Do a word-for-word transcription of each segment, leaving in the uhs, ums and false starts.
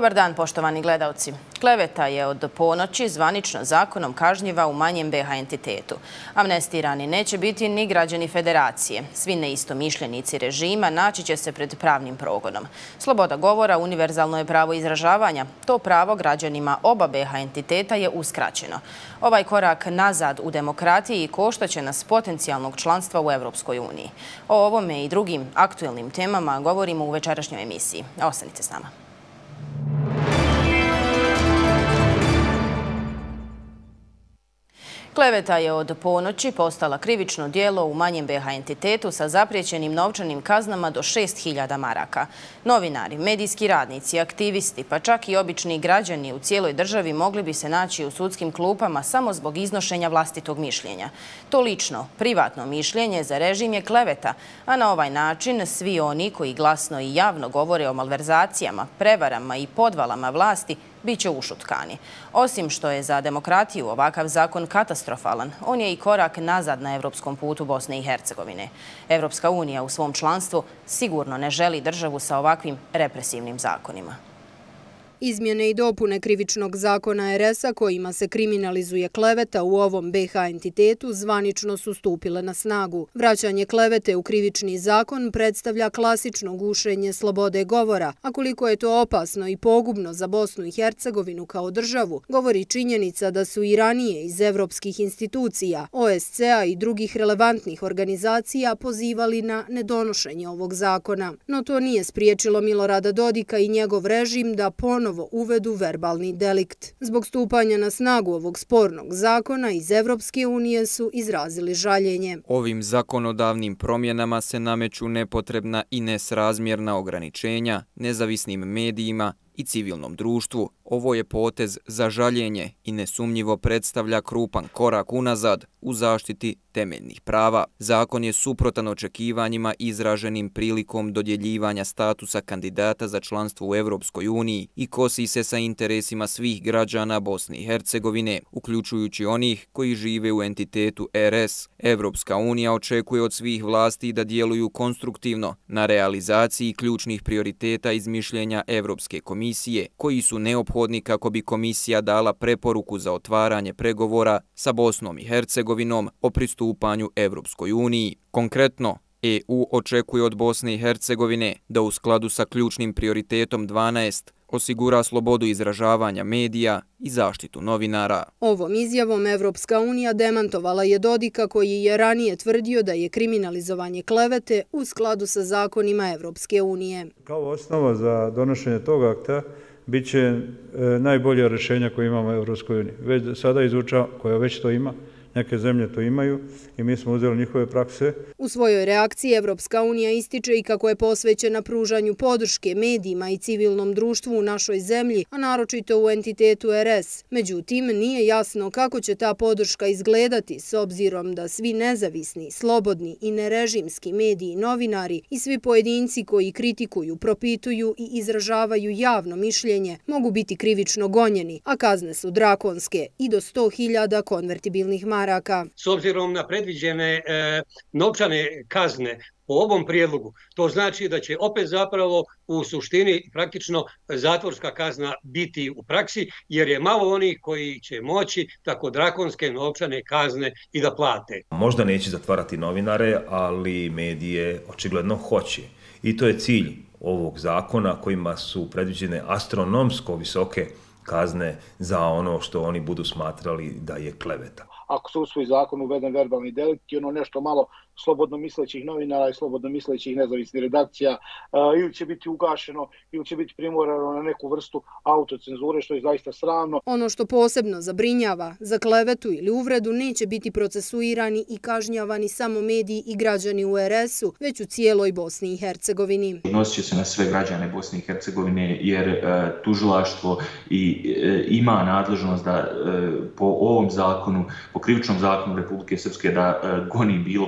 Dobar dan, poštovani gledalci. Kleveta je od ponoći zvanično zakonom kažnjiva u manjem be ha entitetu. Amnestirani neće biti ni građani federacije. Svi neistomišljenici režima naći će se pred pravnim progonom. Sloboda govora univerzalno je pravo izražavanja. To pravo građanima oba be ha entiteta je uskraćeno. Ovaj korak nazad u demokratiji koštaće nas potencijalnog članstva u Evropskoj uniji. O ovome i drugim aktuelnim temama govorimo u večerašnjoj emisiji. Ostanite s nama. Kleveta je od ponoći postala krivično djelo u manjem be ha entitetu sa zapriječenim novčanim kaznama do šest hiljada maraka. Novinari, medijski radnici, aktivisti, pa čak i obični građani u cijeloj državi mogli bi se naći u sudskim klupama samo zbog iznošenja vlastitog mišljenja. To lično, privatno mišljenje za režim je kleveta, a na ovaj način svi oni koji glasno i javno govore o malverzacijama, prevarama i podvalama vlasti bit će ušutkani. Osim što je za demokratiju ovakav zakon katastrofalan, on je i korak nazad na evropskom putu Bosne i Hercegovine. Evropska unija u svom članstvu sigurno ne želi državu sa ovakvim represivnim zakonima. Izmjene i dopune krivičnog zakona er es a kojima se kriminalizuje kleveta u ovom be ha entitetu zvanično su stupile na snagu. Vraćanje klevete u krivični zakon predstavlja klasično gušenje slobode govora, a koliko je to opasno i pogubno za Bosnu i Hercegovinu kao državu, govori činjenica da su i ranije iz evropskih institucija, o es ce a i drugih relevantnih organizacija pozivali na nedonošenje ovog zakona. No to nije spriječilo Milorada Dodika i njegov režim da ponovno uvedu verbalni delikt. Zbog stupanja na snagu ovog spornog zakona iz Evropske unije su izrazili žaljenje. Ovim zakonodavnim promjenama se nameću nepotrebna i nesrazmjerna ograničenja nezavisnim medijima i civilnom društvu. Ovo je potez za žaljenje i nesumnjivo predstavlja krupan korak unazad u zaštiti temeljnih prava. Zakon je suprotan očekivanjima izraženim prilikom dodjeljivanja statusa kandidata za članstvo u Evropskoj uniji i kosi se sa interesima svih građana Bosne i Hercegovine, uključujući onih koji žive u entitetu er es. Evropska unija očekuje od svih vlasti da djeluju konstruktivno na realizaciji ključnih prioriteta iz mišljenja Evropske komisije, koji su neophodni kako bi komisija dala preporuku za otvaranje pregovora sa Bosnom i Hercegovinom o pristupanju Evropskoj uniji. Konkretno, e u očekuje od Bosne i Hercegovine da u skladu sa ključnim prioritetom dvanaest osigura slobodu izražavanja medija i zaštitu novinara. Ovom izjavom Evropska unija demantovala je Dodika koji je ranije tvrdio da je kriminalizovanje klevete u skladu sa zakonima Evropske unije. Kao osnova za donošenje tog akta bit će najbolje rješenja koje imamo u Evropskoj uniji. Već sada izučava, koja već to ima, neke zemlje to imaju i mi smo uzeli njihove prakse. U svojoj reakciji Evropska unija ističe i kako je posvećena pružanju podrške medijima i civilnom društvu u našoj zemlji, a naročito u entitetu er es. Međutim, nije jasno kako će ta podrška izgledati s obzirom da svi nezavisni, slobodni i nerežimski mediji i novinari i svi pojedinci koji kritikuju, propituju i izražavaju javno mišljenje mogu biti krivično gonjeni, a kazne su drakonske i do sto hiljada konvertibilnih maraka. S obzirom na predviđene e, novčane kazne po ovom prijedlogu, to znači da će opet zapravo u suštini praktično zatvorska kazna biti u praksi, jer je malo onih koji će moći tako drakonske novčane kazne i da plate. Možda neće zatvarati novinare, ali medije očigledno hoće. I to je cilj ovog zakona kojima su predviđene astronomsko visoke kazne za ono što oni budu smatrali da je kleveta. Ako se u svoj zakon uveden verbalni delikt i ono nešto malo slobodno mislećih novinara i slobodno mislećih nezavisnih redakcija ili će biti ugašeno ili će biti primorano na neku vrstu autocenzure, što je zaista sramno. Ono što posebno zabrinjava, za klevetu ili uvredu neće biti procesuirani i kažnjavani samo mediji i građani u er es u, već u cijeloj Bosni i Hercegovini. Nosit će se na sve građane Bosne i Hercegovine jer e, tužilaštvo i, e, ima nadležnost da e, po ovom zakonu, po krivičnom zakonu Republike Srpske da e, goni bilo koga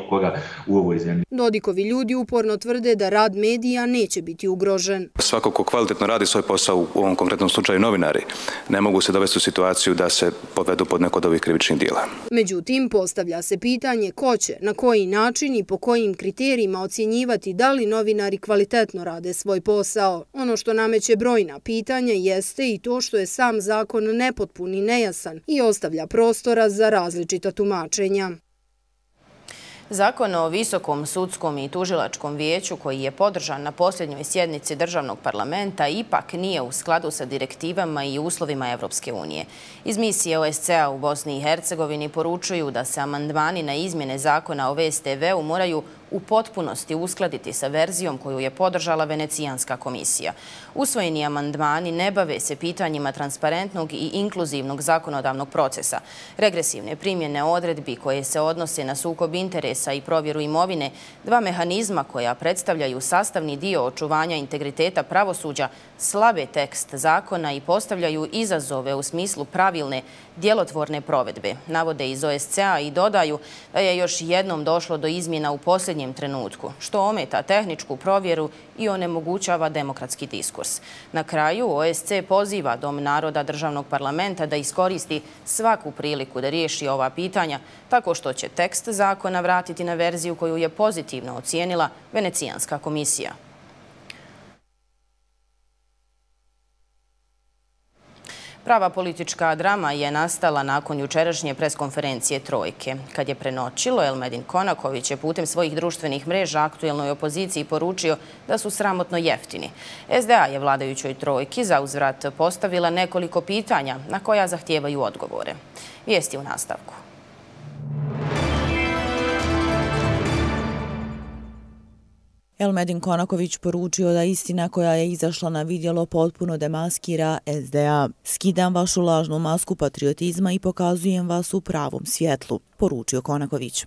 u ovoj zemlji. Dodikovi ljudi uporno tvrde da rad medija neće biti ugrožen. Svako ko kvalitetno radi svoj posao, u ovom konkretnom slučaju novinari, ne mogu se dovesti u situaciju da se povedu pod neko od ovih krivičnih djela. Međutim, postavlja se pitanje ko će, na koji način i po kojim kriterijima ocjenjivati da li novinari kvalitetno rade svoj posao. Ono što nameće brojna pitanja jeste i to što je sam zakon nepotpun i nejasan i ostavlja prostora za različita tumačenja. Zakon o Visokom sudskom i tužilačkom vijeću koji je podržan na posljednjoj sjednici državnog parlamenta ipak nije u skladu sa direktivama i uslovima Evropske unije. Iz misije O S C A u Bosni i Hercegovini poručuju da se amandmani na izmjene zakona o V S T V-u moraju u potpunosti uskladiti sa verzijom koju je podržala Venecijanska komisija. Usvojeni amandmani ne bave se pitanjima transparentnog i inkluzivnog zakonodavnog procesa, regresivne primjene odredbi koje se odnose na sukob interesa i provjeru imovine, dva mehanizma koja predstavljaju sastavni dio očuvanja integriteta pravosuđa, slabe tekst zakona i postavljaju izazove u smislu pravilne, djelotvorne provedbe, navode iz O S C A i dodaju da je još jednom došlo do izmjena u posljednjem trenutku, što ometa tehničku provjeru i onemogućava demokratski diskurs. Na kraju, O S C poziva Dom naroda državnog parlamenta da iskoristi svaku priliku da riješi ova pitanja tako što će tekst zakona vratiti na verziju koju je pozitivno ocijenila Venecijanska komisija. Prava politička drama je nastala nakon jučerašnje preskonferencije Trojke. Kad je prenoćilo, Elmedin Konaković je putem svojih društvenih mreža aktuelnoj opoziciji poručio da su sramotno jeftini. S D A je vladajućoj Trojki za uzvrat postavila nekoliko pitanja na koja zahtijevaju odgovore. Vijesti u nastavku. Elmedin Konaković poručio da istina koja je izašla na vidjelo potpuno demaskira S D A. Skidam vašu lažnu masku patriotizma i pokazujem vas u pravom svjetlu, poručio Konaković.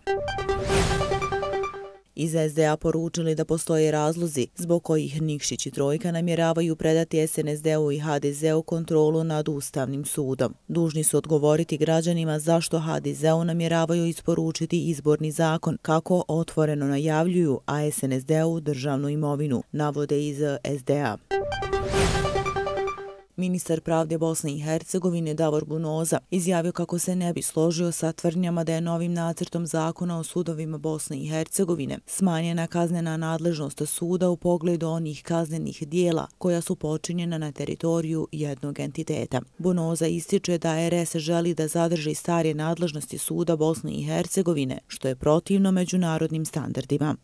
Iz S D A poručili da postoje razlozi zbog kojih Nikšić i Trojka namjeravaju predati S N S D-u i H D Z-u kontrolu nad Ustavnim sudom. Dužni su odgovoriti građanima zašto H D Z-u namjeravaju isporučiti izborni zakon, kako otvoreno najavljuju, a S N S D-u državnu imovinu, navode iz S D A. Ministar pravde Bosne i Hercegovine Davor Bunoza izjavio kako se ne bi složio sa tvrdnjama da je novim nacrtom zakona o sudovima Bosne i Hercegovine smanjena kaznena nadležnost suda u pogledu onih kaznenih dijela koja su počinjena na teritoriju jednog entiteta. Bunoza ističe da R S želi da zadrži stare nadležnosti suda Bosne i Hercegovine, što je protivno međunarodnim standardima.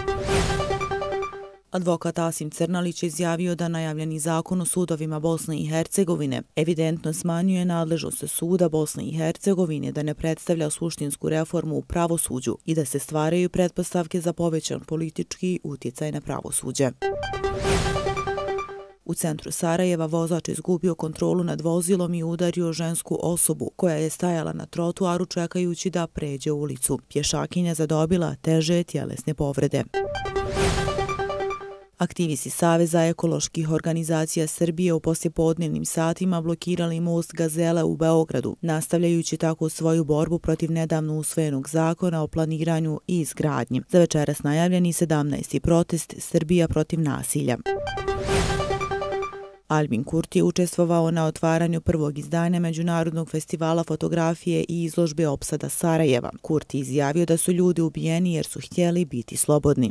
Advokat Asim Crnalić izjavio da najavljeni zakon o sudovima Bosne i Hercegovine evidentno smanjuje nadležnost suda Bosne i Hercegovine, da ne predstavlja suštinsku reformu u pravosuđu i da se stvaraju pretpostavke za povećan politički utjecaj na pravosuđe. U centru Sarajeva vozač izgubio kontrolu nad vozilom i udario žensku osobu koja je stajala na trotuaru čekajući da pređe ulicu. Pješakinja zadobila teže tjelesne povrede. Aktivisti Saveza ekoloških organizacija Srbije u poslijepodnevnim satima blokirali most Gazele u Beogradu, nastavljajući tako svoju borbu protiv nedavno usvojenog zakona o planiranju i izgradnji. Za večeras najavljeni sedamnaesti protest Srbija protiv nasilja. Albin Kurti je učestvovao na otvaranju prvog izdanja Međunarodnog festivala fotografije i izložbe opsada Sarajeva. Kurti izjavio da su ljudi ubijeni jer su htjeli biti slobodni.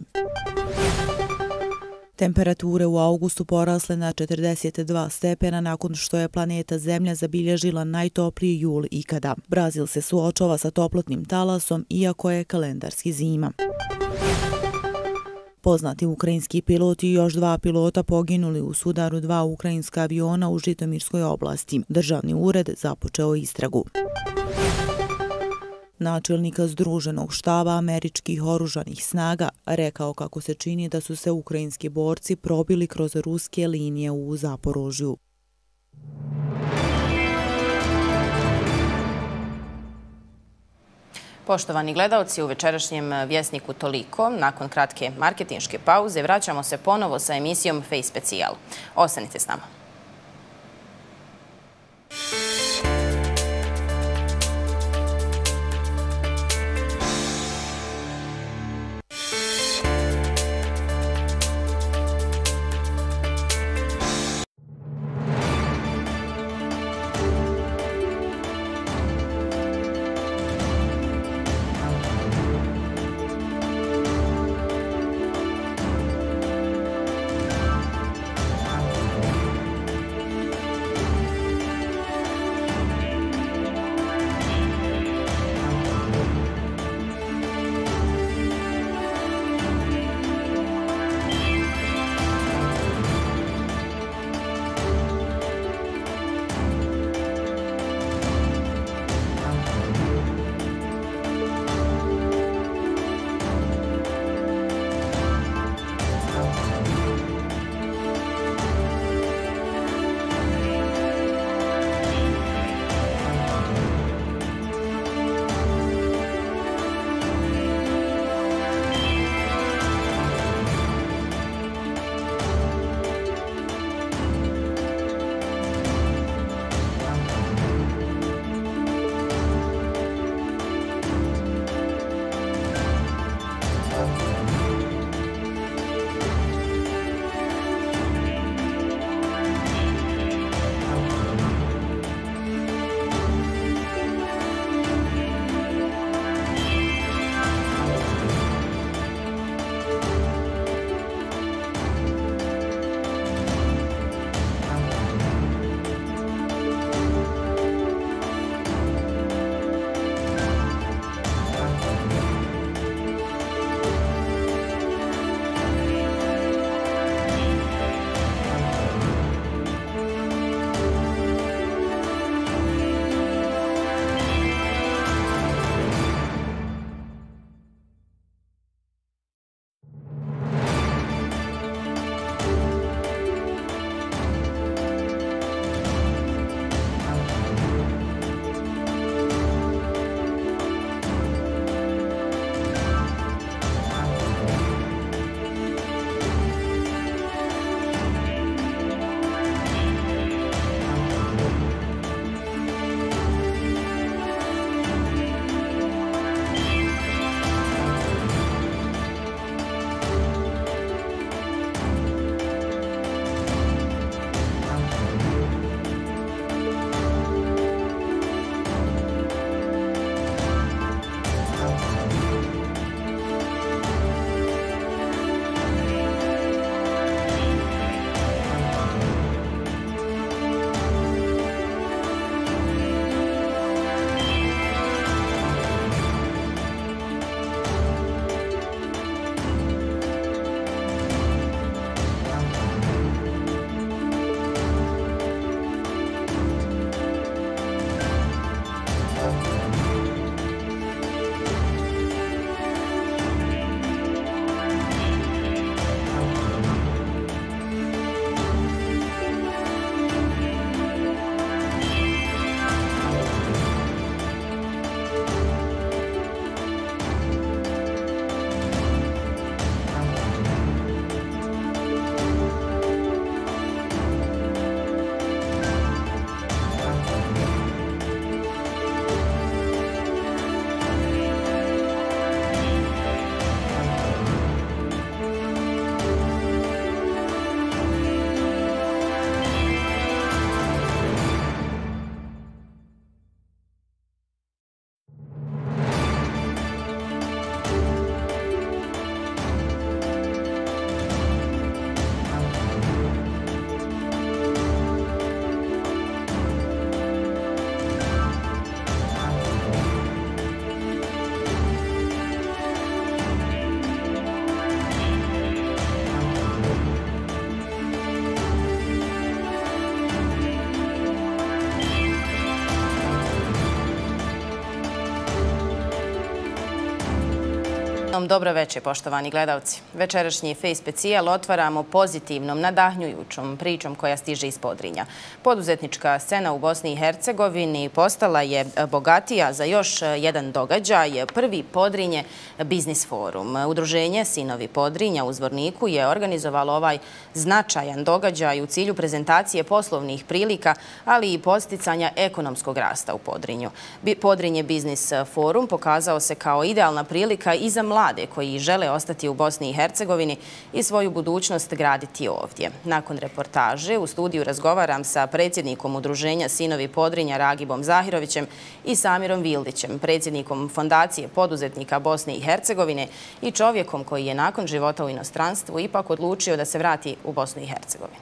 Temperature u augustu porasle na četrdeset dva stepena nakon što je planeta Zemlja zabilježila najtopliji jul ikada. Brazil se suočava sa toplotnim talasom, iako je kalendarski zima. Poznati ukrajinski pilot i još dva pilota poginuli u sudaru dva ukrajinska aviona u Žitomirskoj oblasti. Državni ured započeo istragu. Načelnik Združenog štaba američkih oružanih snaga rekao kako se čini da su se ukrajinski borci probili kroz ruske linije u Zaporožju. Poštovani gledalci, u večerašnjem Vjesniku toliko. Nakon kratke marketinške pauze vraćamo se ponovo sa emisijom Face Specijal. Ostanite s nama. Dobro večer, poštovani gledalci. Večerašnji Face specijal otvaramo pozitivnom, nadahnjujućom pričom koja stiže iz Podrinja. Poduzetnička scena u Bosni i Hercegovini postala je bogatija za još jedan događaj, prvi Podrinje Biznis forum. Udruženje Sinovi Podrinja u Zvorniku je organizovalo ovaj značajan događaj u cilju prezentacije poslovnih prilika, ali i posticanja ekonomskog rasta u Podrinju. Podrinje Biznis forum pokazao se kao idealna prilika i za mlade koji žele ostati u Bosni i Hercegovini i svoju budućnost graditi ovdje. Nakon reportaže u studiju razgovaram sa predsjednikom Udruženja Sinovi Podrinja Ragibom Zahirovićem i Samirom Vildićem, predsjednikom Fondacije poduzetnika Bosne i Hercegovine i čovjekom koji je nakon života u inostranstvu ipak odlučio da se vrati u Bosnu i Hercegovinu.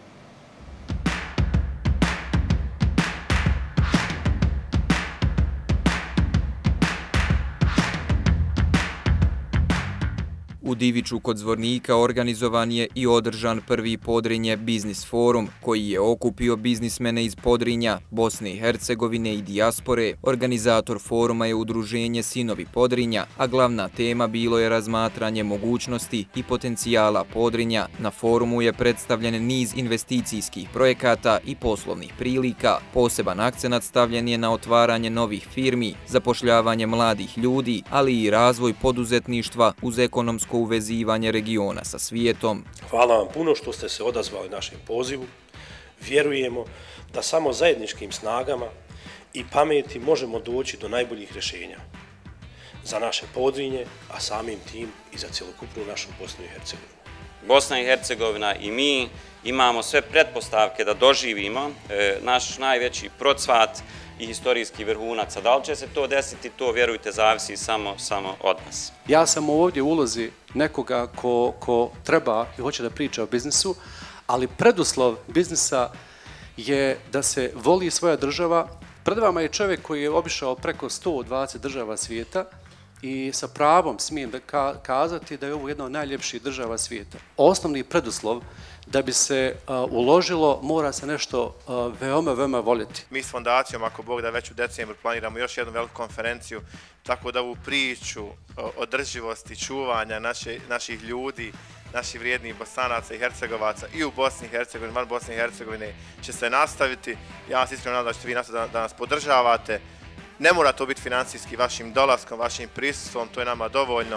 U Diviću kod Zvornika organizovan je i održan prvi Podrinje Biznis forum, koji je okupio biznismene iz Podrinja, Bosne i Hercegovine i dijaspore. Organizator foruma je Udruženje Sinovi Podrinja, a glavna tema bilo je razmatranje mogućnosti i potencijala Podrinja. Na forumu je predstavljen niz investicijskih projekata i poslovnih prilika. Poseban akcenat stavljen je na otvaranje novih firmi, zapošljavanje mladih ljudi, ali i razvoj poduzetništva uz ekonomsko uvezivanje regiona sa svijetom. Hvala vam puno što ste se odazvali našem pozivu. Vjerujemo da samo zajedničkim snagama i pameti možemo doći do najboljih rješenja za naše Podrinje, a samim tim i za cjelokupnu našu Bosnu i Hercegovinu. Bosna i Hercegovina i mi imamo sve pretpostavke da doživimo e, naš najveći procvat i historijski vrhunac. A da li će se to desiti, to vjerujte zavisi samo, samo od nas. Ja sam ovdje u ulozi nekoga ko, ko treba i hoće da priča o biznisu, ali preduslov biznisa je da se voli svoja država. Pred vama je čovjek koji je obišao preko sto dvadeset država svijeta i sa pravom smijem da ka kazati da je ovo jedna od najljepših država svijeta. Osnovni preduslov da bi se uh, uložilo, mora se nešto uh, veoma, veoma voljeti. Mi s fondacijom, ako Bog da, već u decembru planiramo još jednu veliku konferenciju, tako da ovu priču održivosti, čuvanja naše, naših ljudi, naših vrijednih Bosanaca i Hercegovaca i u Bosni i Hercegovini, van Bosne i Hercegovine će se nastaviti. Ja vas iskreno nadam da ćete vi nastaviti da, da nas podržavate. Ne mora to biti financijski vašim dolaskom, vašim prisustvom, to je nama dovoljno.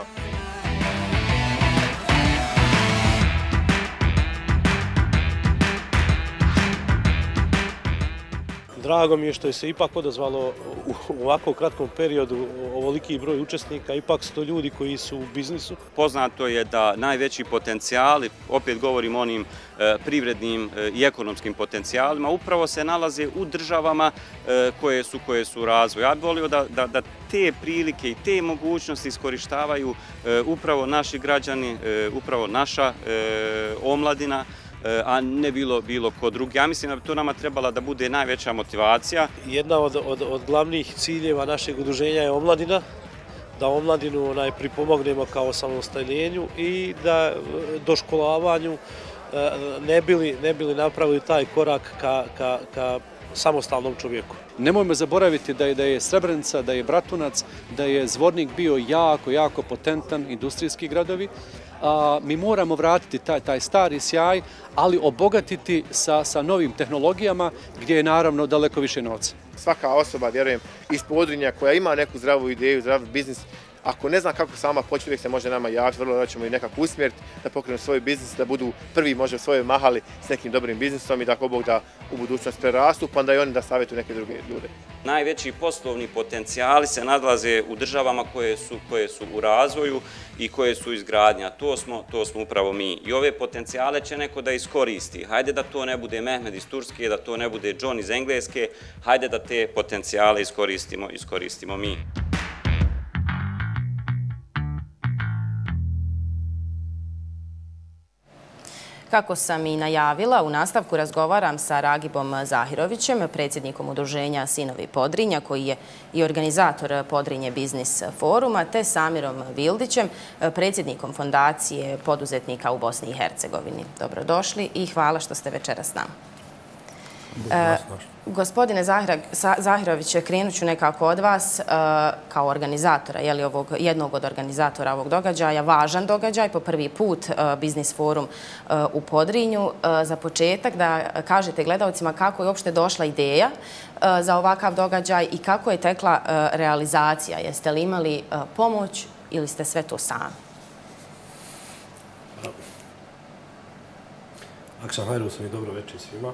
Drago mi je što je se ipak odazvalo u ovako kratkom periodu ovoliki broj učesnika, ipak su to ljudi koji su u biznisu. Poznato je da najveći potencijali, opet govorim o onim e, privrednim e, i ekonomskim potencijalima, upravo se nalaze u državama e, koje su koje su u razvoju. Ja bih volio da, da, da te prilike i te mogućnosti iskorištavaju e, upravo naši građani, e, upravo naša e, omladina, a ne bilo bilo ko drugi. Ja mislim da bi to nama trebala da bude najveća motivacija. Jedna od, od, od glavnih ciljeva našeg udruženja je omladina, da omladinu onaj, pripomognemo kao samostaljenju i da doškolavanju ne bili, ne bili napravili taj korak ka, ka, ka samostalnom čovjeku. Nemojmo zaboraviti da je, da je Srebrenica, da je Bratunac, da je Zvornik bio jako, jako potentan industrijski gradovi. A, mi moramo vratiti taj, taj stari sjaj, ali obogatiti sa, sa novim tehnologijama gdje je naravno daleko više novca. Svaka osoba, vjerujem, iz Podrinja koja ima neku zdravu ideju, zdrav biznis, ako ne zna kako sama početi, uvijek se može nama javiti, vrlo da ćemo i nekako usmjeriti da pokrenu svoj biznis, da budu prvi možda u svojoj mahali s nekim dobrim biznisom i da ako Bog da u budućnost prerastu, pa onda i oni da savjetuju neke druge ljude. Najveći poslovni potencijali se nalaze u državama koje su, koje su u razvoju i koje su izgradnja. To smo, to smo upravo mi. I ove potencijale će neko da iskoristi. Hajde da to ne bude Mehmed iz Turske, da to ne bude John iz Engleske, hajde da te potencijale iskoristimo, iskoristimo mi. Kako sam i najavila, u nastavku razgovaram sa Ragibom Zahirovićem, predsjednikom Udruženja Sinovi Podrinja, koji je i organizator Podrinje Biznis foruma, te Samirom Vildićem, predsjednikom Fondacije poduzetnika u Bosni i Hercegovini. Dobrodošli i hvala što ste večeras s nama. Gospodine Zahirović, krenut ću nekako od vas kao organizatora, jednog od organizatora ovog događaja, važan događaj, po prvi put Biznis forum u Podrinju. Za početak da kažete gledalcima kako je uopšte došla ideja za ovakav događaj i kako je tekla realizacija. Jeste li imali pomoć ili ste sve to sami? Akšan Hajrusom i dobro večer svima.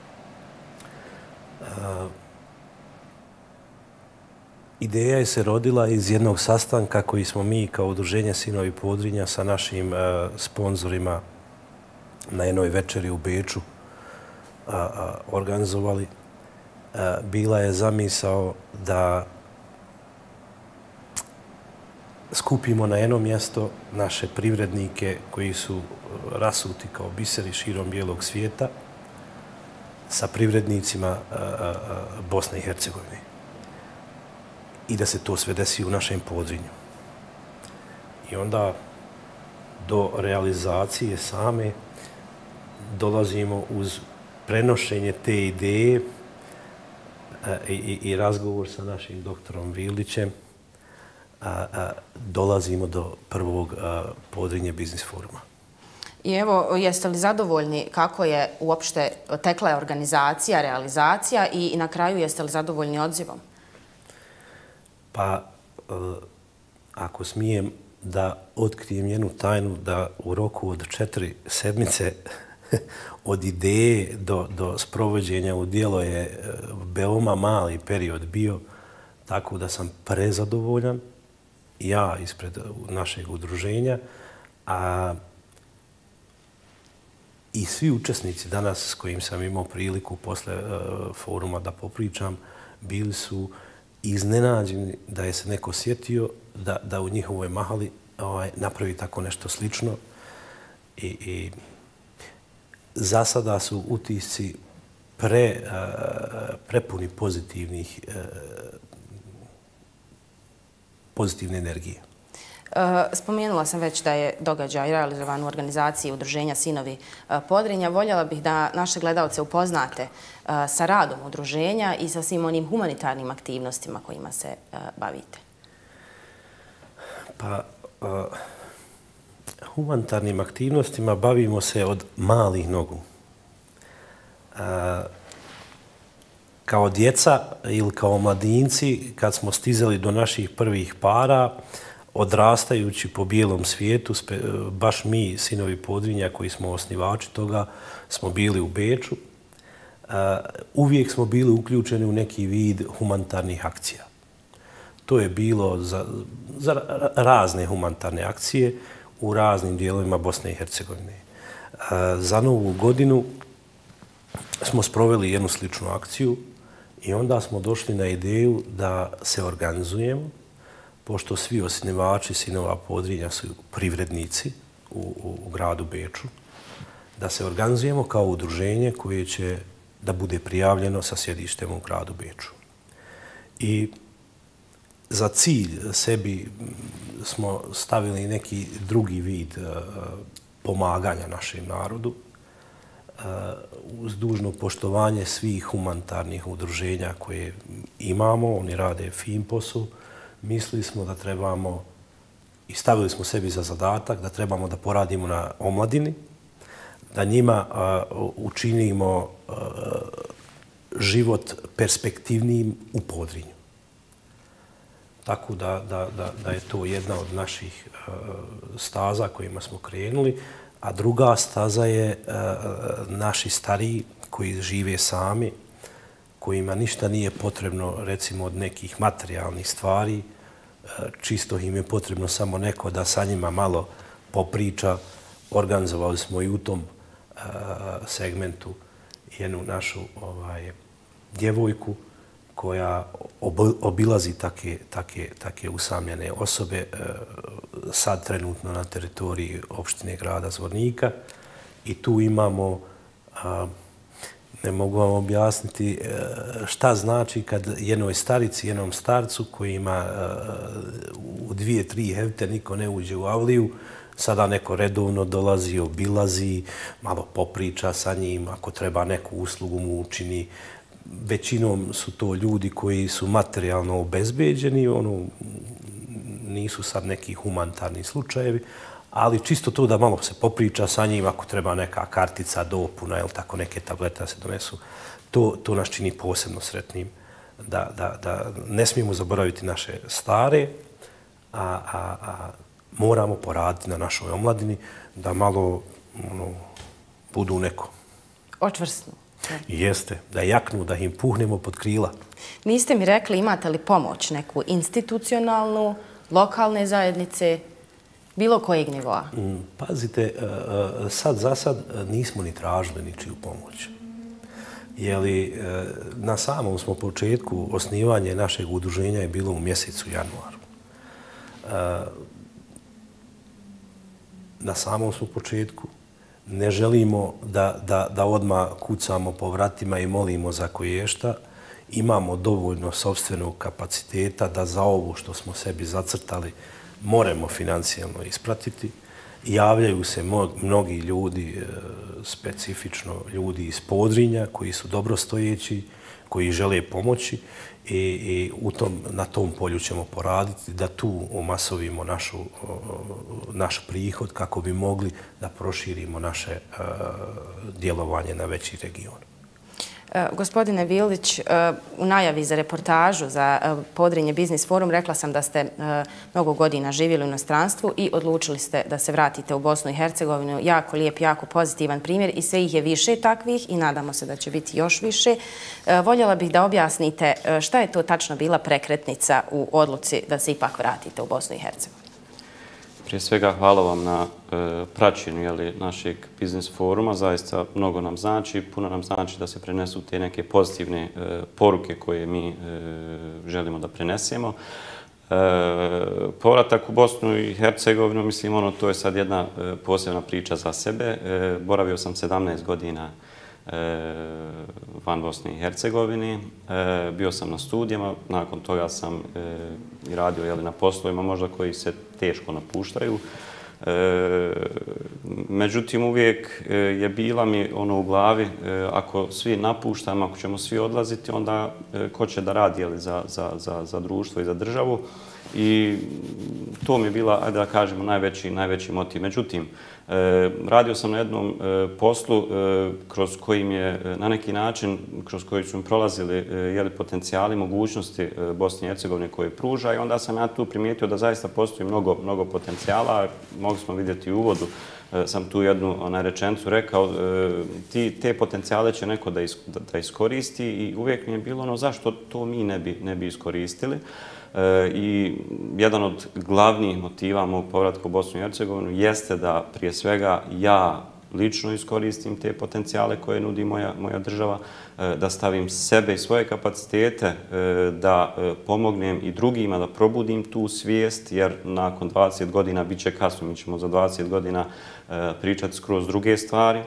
Uh, ideja je se rodila iz jednog sastanka koji smo mi kao udruženje Sinovi Podrinja sa našim uh, sponzorima na jednoj večeri u Beču uh, uh, organizovali. Uh, bila je zamisao da skupimo na jedno mjesto naše privrednike koji su rasuti kao biseri širom bijelog svijeta sa privrednicima Bosne i Hercegovine. I da se to sve desi u našem Podrinju. I onda do realizacije same dolazimo uz prenošenje te ideje i, i, i razgovor sa našim doktorom Vildićem. A, a, dolazimo do prvog a, Podrinje Biznis foruma. I evo, jeste li zadovoljni kako je uopšte tekla organizacija, realizacija i na kraju jeste li zadovoljni odzivom? Pa, ako smijem da otkrijem jednu tajnu da u roku od četiri sedmice od ideje do, do sprovođenja u djelo je veoma mali period bio, tako da sam prezadovoljan, ja ispred našeg udruženja, a i svi učesnici danas s kojim sam imao priliku posle uh, foruma da popričam, bili su iznenađeni da je se neko sjetio da, da u njihovoj mahali ovaj, napravi tako nešto slično. I, i za sada su utisci pre, uh, prepuni pozitivnih, uh, pozitivne energije. Spomenula sam već da je događaj realizovan u organizaciji Udruženja Sinovi Podrinja. Voljela bih da naše gledalce upoznate sa radom udruženja i sa svim onim humanitarnim aktivnostima kojima se bavite. Pa, humanitarnim aktivnostima bavimo se od malih nogu. Kao djeca ili kao mladinci, kad smo stizali do naših prvih para, odrastajući po bijelom svijetu, baš mi, Sinovi Podrinja, koji smo osnivači toga, smo bili u Beču. Uvijek smo bili uključeni u neki vid humanitarnih akcija. To je bilo za, za razne humanitarne akcije u raznim dijelovima Bosne i Hercegovine. Za Novu godinu smo sproveli jednu sličnu akciju i onda smo došli na ideju da se organizujemo, pošto svi osnivači Sinova Podrinja su privrednici u, u, u gradu Beču, da se organizujemo kao udruženje koje će da bude prijavljeno sa sjedištem u gradu Beču. I za cilj sebi smo stavili neki drugi vid uh, pomaganja našem narodu, uh, uz dužno poštovanje svih humanitarnih udruženja koje imamo, oni rade fin posao. Mislili smo da trebamo i stavili smo sebi za zadatak da trebamo da poradimo na omladini, da njima uh, učinimo uh, život perspektivnijim u Podrinju. Tako da, da, da, da je to jedna od naših uh, staza kojima smo krenuli, a druga staza je uh, naši stariji koji žive sami, kojima ništa nije potrebno, recimo, od nekih materijalnih stvari, čisto im je potrebno samo neko da sa njima malo popriča. Organizovali smo i u tom uh, segmentu jednu našu ovaj, djevojku koja ob, obilazi take, take, take usamljene osobe, uh, sad trenutno na teritoriji opštine grada Zvornika. I tu imamo, uh, ne mogu vam objasniti šta znači kad jednoj starici, jednom starcu koji ima u dvije, tri hevte, niko ne uđe u avliju, Sada neko redovno dolazi, obilazi, malo popriča sa njim, ako treba neku uslugu mu učini. Većinom su to ljudi koji su materijalno obezbeđeni, ono, nisu sad neki humanitarni slučajevi, ali čisto to da malo se popriča sa njim, ako treba neka kartica, dopuna ili tako neke tablete da se donesu, to, to nas čini posebno sretnim. Da, da, da ne smijemo zaboraviti naše stare, a, a, a moramo poraditi na našoj omladini da malo ono, budu neko. Očvrsnu. Jeste, da jaknu, da im puhnemo pod krila. Niste mi rekli imate li pomoć neku institucionalnu, lokalne zajednice, bilo kojeg nivoa? Pazite, sad za sad nismo ni tražili ničiju pomoć. Jeli, na samom smo početku osnivanje našeg udruženja je bilo u mjesecu januaru. Na samom smo početku. Ne želimo da, da, da odmah kucamo po vratima i molimo za koješta. Imamo dovoljno sopstvenog kapaciteta da za ovo što smo sebi zacrtali moramo financijalno ispratiti. Javljaju se mnogi ljudi, specifično ljudi iz Podrinja, koji su dobrostojeći, koji žele pomoći i, i u tom, na tom polju ćemo poraditi da tu omasovimo našu, naš prihod kako bi mogli da proširimo naše uh, djelovanje na veći region. Gospodine Bilić, u najavi za reportažu za Podrinje Biznis forum rekla sam da ste mnogo godina živjeli u inostranstvu i odlučili ste da se vratite u Bosnu i Hercegovinu. Jako lijep, jako pozitivan primjer i sve ih je više takvih i nadamo se da će biti još više. Voljela bih da objasnite šta je to tačno bila prekretnica u odluci da se ipak vratite u Bosnu i Hercegovinu. Prije svega hvala vam na e, praćenju jeli, našeg biznis foruma. Zaista mnogo nam znači, puno nam znači da se prenesu te neke pozitivne e, poruke koje mi e, želimo da prenesemo. E, povratak u Bosnu i Hercegovinu, mislim, ono, to je sad jedna e, posebna priča za sebe. E, boravio sam sedamnaest godina van Bosne i Hercegovini. Bio sam na studijama, nakon toga sam i radio jeli, na poslovima možda koji se teško napuštaju. Međutim, uvijek je bila mi ono u glavi, ako svi napuštamo, ako ćemo svi odlaziti, onda ko će da radi jeli, za, za, za, za društvo i za državu. I to mi je bila, ajde da kažemo, najveći, najveći motiv. Međutim, radio sam na jednom poslu kroz kojim je na neki način, kroz koji su mi prolazili jeli, potencijali, mogućnosti Bosne i Hercegovine koje pruža i onda sam ja tu primijetio da zaista postoji mnogo, mnogo potencijala. Mogli smo vidjeti u uvodu, sam tu jednu onaj, rečenicu rekao, ti, te potencijale će neko da, is, da iskoristi i uvijek mi je bilo ono zašto to mi ne bi, ne bi iskoristili. I jedan od glavnih motiva mog povratka u Bosnu i Hercegovinu jeste da prije svega ja lično iskoristim te potencijale koje nudi moja, moja država, da stavim sebe i svoje kapacitete, da pomognem i drugima, da probudim tu svijest, jer nakon dvadeset godina bit će kasno, mi ćemo za dvadeset godina pričati skroz druge stvari.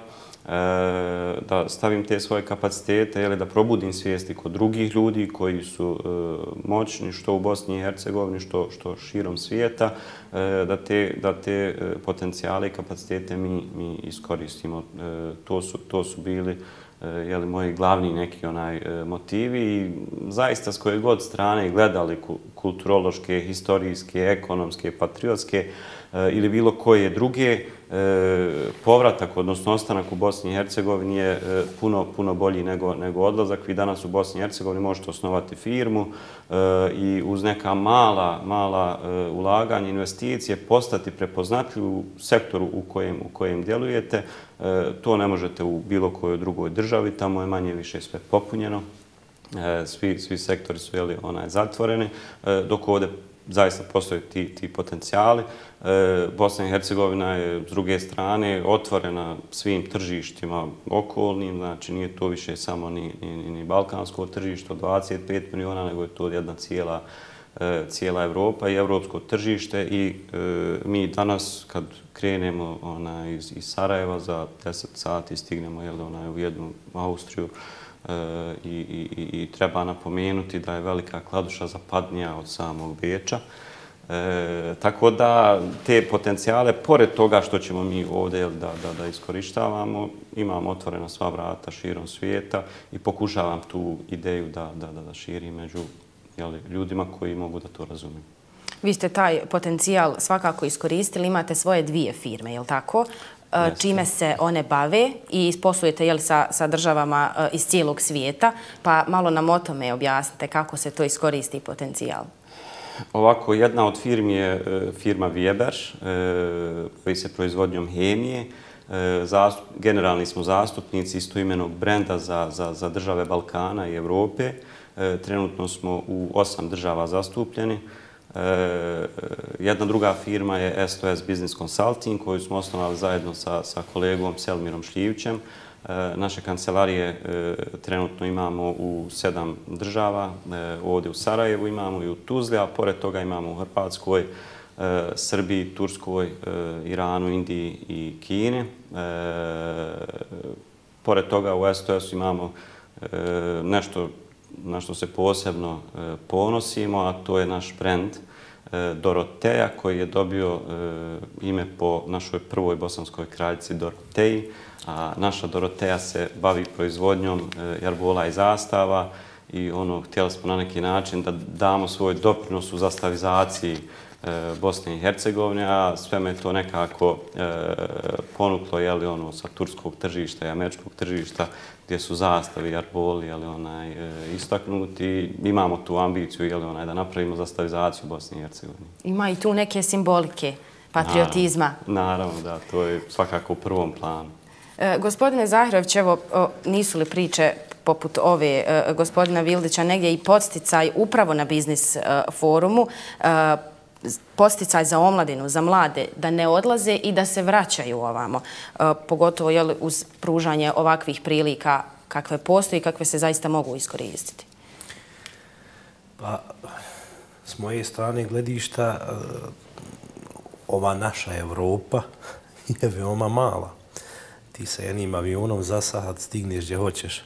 Da stavim te svoje kapacitete, jeli, da probudim svijesti kod drugih ljudi koji su moćni, što u Bosni i Hercegovini, što, što širom svijeta, da te, da te potencijale i kapacitete mi, mi iskoristimo. To su, to su bili jeli, moji glavni neki onaj motivi i zaista s koje god strane gledali kulturološke, historijske, ekonomske, patriotske ili bilo koje druge, povratak, odnosno ostanak u Bosni i Hercegovini je puno, puno bolji nego, nego odlazak. Vi danas u Bosni i Hercegovini možete osnovati firmu i uz neka mala, mala ulaganja, investicije, postati prepoznatljivi u sektoru u kojem, u kojem djelujete. To ne možete u bilo kojoj drugoj državi, tamo je manje više sve popunjeno. Svi, svi sektori su jeli, onaj, zatvoreni, dok ovdje zaista postoje ti, ti potencijali. E, Bosna i Hercegovina je s druge strane otvorena svim tržištima okolnim, znači nije to više samo ni, ni, ni balkansko tržište od dvadeset pet miliona, nego je to jedna cijela, e, cijela Evropa i evropsko tržište i e, mi danas kad krenemo ona, iz, iz Sarajeva za deset sati stignemo jel, ona, u jednu Austriju. E, i, i, i treba napomenuti da je Velika Kladuša zapadnija od samog Beča. E, tako da te potencijale, pored toga što ćemo mi ovdje da, da, da iskorištavamo, imamo otvorena sva vrata širom svijeta i pokušavam tu ideju da, da, da širim među jeli, ljudima koji mogu da to razumiju. Vi ste taj potencijal svakako iskoristili, imate svoje dvije firme, je li tako? Jeste. Čime se one bave i poslujete jel, sa, sa državama uh, iz cijelog svijeta, pa malo nam o tome objasnite kako se to iskoristi potencijal. Ovako, jedna od firmi je uh, firma Weber, uh, koji se proizvodnjom hemije. Uh, zastup, generalni smo zastupnici istoimenog brenda za, za, za države Balkana i Evrope. Uh, trenutno smo u osam država zastupljeni. E, jedna druga firma je S to S Business Consulting koju smo osnovali zajedno sa, sa kolegom Selmirom Šljivićem. E, naše kancelarije e, trenutno imamo u sedam država, e, ovdje u Sarajevu imamo i u Tuzli, a pored toga imamo u Hrvatskoj, e, Srbiji, Turskoj, e, Iranu, Indiji i Kini. E, pored toga u S to S imamo e, nešto na što se posebno e, ponosimo, a to je naš brend e, Doroteja, koji je dobio e, ime po našoj prvoj bosanskoj kraljici Doroteji. A naša Doroteja se bavi proizvodnjom e, jarbola i zastava i ono, htjeli smo na neki način da damo svoj doprinos u zastavizaciji e, Bosne i Hercegovine, a sve me to nekako e, ponuklo jeli, ono, sa turskog tržišta i američkog tržišta, gdje su zastavi, jarboli, jeli, onaj, e, istaknuti. Imamo tu ambiciju jeli, onaj, da napravimo zastavizaciju Bosne i Hercegovine. Ima i tu neke simbolike patriotizma. Naravno, naravno da, to je svakako u prvom planu. E, gospodine Zahirović, evo, o, nisu li priče poput ove e, gospodina Vildića negdje i podsticaj upravo na biznis e, forumu, e, podsticaj za omladinu, za mlade, da ne odlaze i da se vraćaju ovamo, e, pogotovo jel, uz pružanje ovakvih prilika kakve postoji i kakve se zaista mogu iskoristiti? Pa, s moje strane gledišta, ova naša Evropa je veoma mala. Ti sa jednim avionom za sat stigneš gdje hoćeš.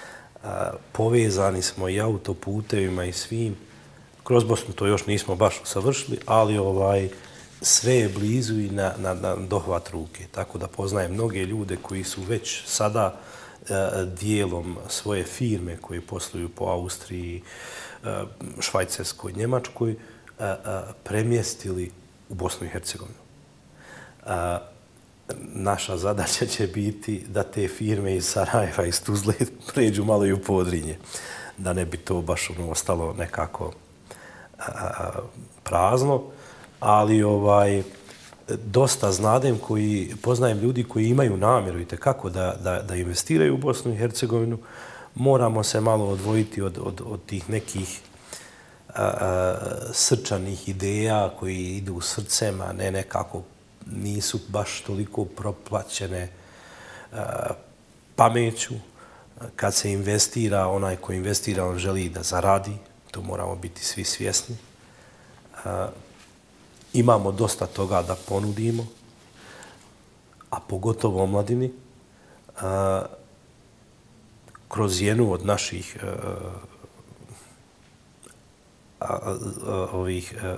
Povezani smo i autoputevima i svim. Kroz Bosnu to još nismo baš usavršili, ali ovaj, sve je blizu i na, na, na dohvat ruke. Tako da poznajem mnoge ljude koji su već sada e, dijelom svoje firme koji posluju po Austriji, e, Švajcarskoj, Njemačkoj, e, e, premjestili u Bosnu i Hercegovinu. E, naša zadaća će biti da te firme iz Sarajeva, iz Tuzle pređu malo i u Podrinje, da ne bi to baš ono, ostalo nekako a, prazno, ali ovaj, dosta znadem koji, poznajem ljudi koji imaju namjeru i tekako da, da, da investiraju u Bosnu i Hercegovinu. Moramo se malo odvojiti od, od, od tih nekih a, a, srčanih ideja koji idu u srcem, a ne nekako nisu baš toliko proplaćene a, pameću. Kad se investira, onaj ko investira, on želi da zaradi. To moramo biti svi svjesni. A, imamo dosta toga da ponudimo, a pogotovo omladini. A, kroz jednu od naših a, a, a, ovih a,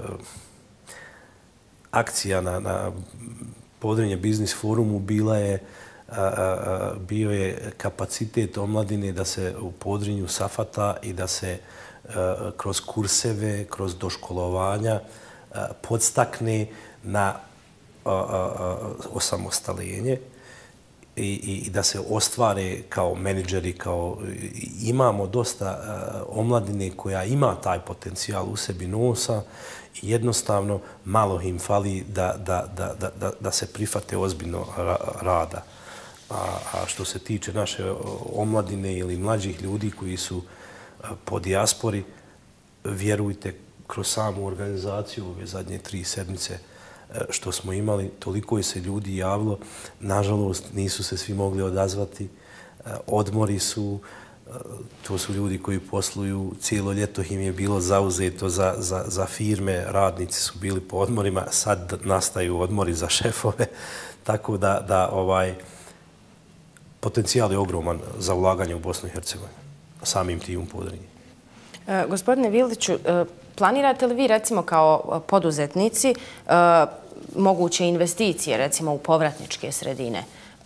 akcija na, na Podrinje biznis forumu bila je, a, a, bio je kapacitet omladine da se u Podrinju safata i da se a, kroz kurseve, kroz doškolovanja a, podstakne na a, a, a, osamostalenje i, i, i da se ostvare kao menadžeri, kao imamo dosta a, omladine koja ima taj potencijal u sebi nosa. Jednostavno, malo im fali da, da, da, da, da se prihvate ozbiljno rada. A, a što se tiče naše omladine ili mlađih ljudi koji su po dijaspori, vjerujte, kroz samu organizaciju ove zadnje tri sedmice što smo imali, toliko je se ljudi javilo. Nažalost, nisu se svi mogli odazvati. Odmori su, to su ljudi koji posluju, cijelo ljeto im je bilo zauzeto za, za, za firme, radnici su bili po odmorima, sad nastaju odmori za šefove, tako da, da ovaj, potencijal je ogroman za ulaganje u Bosnu i Hercegovinu, samim tim u Podrinji. E, gospodine Vildiću, e, planirate li vi recimo kao poduzetnici moguće investicije recimo u povratničke sredine?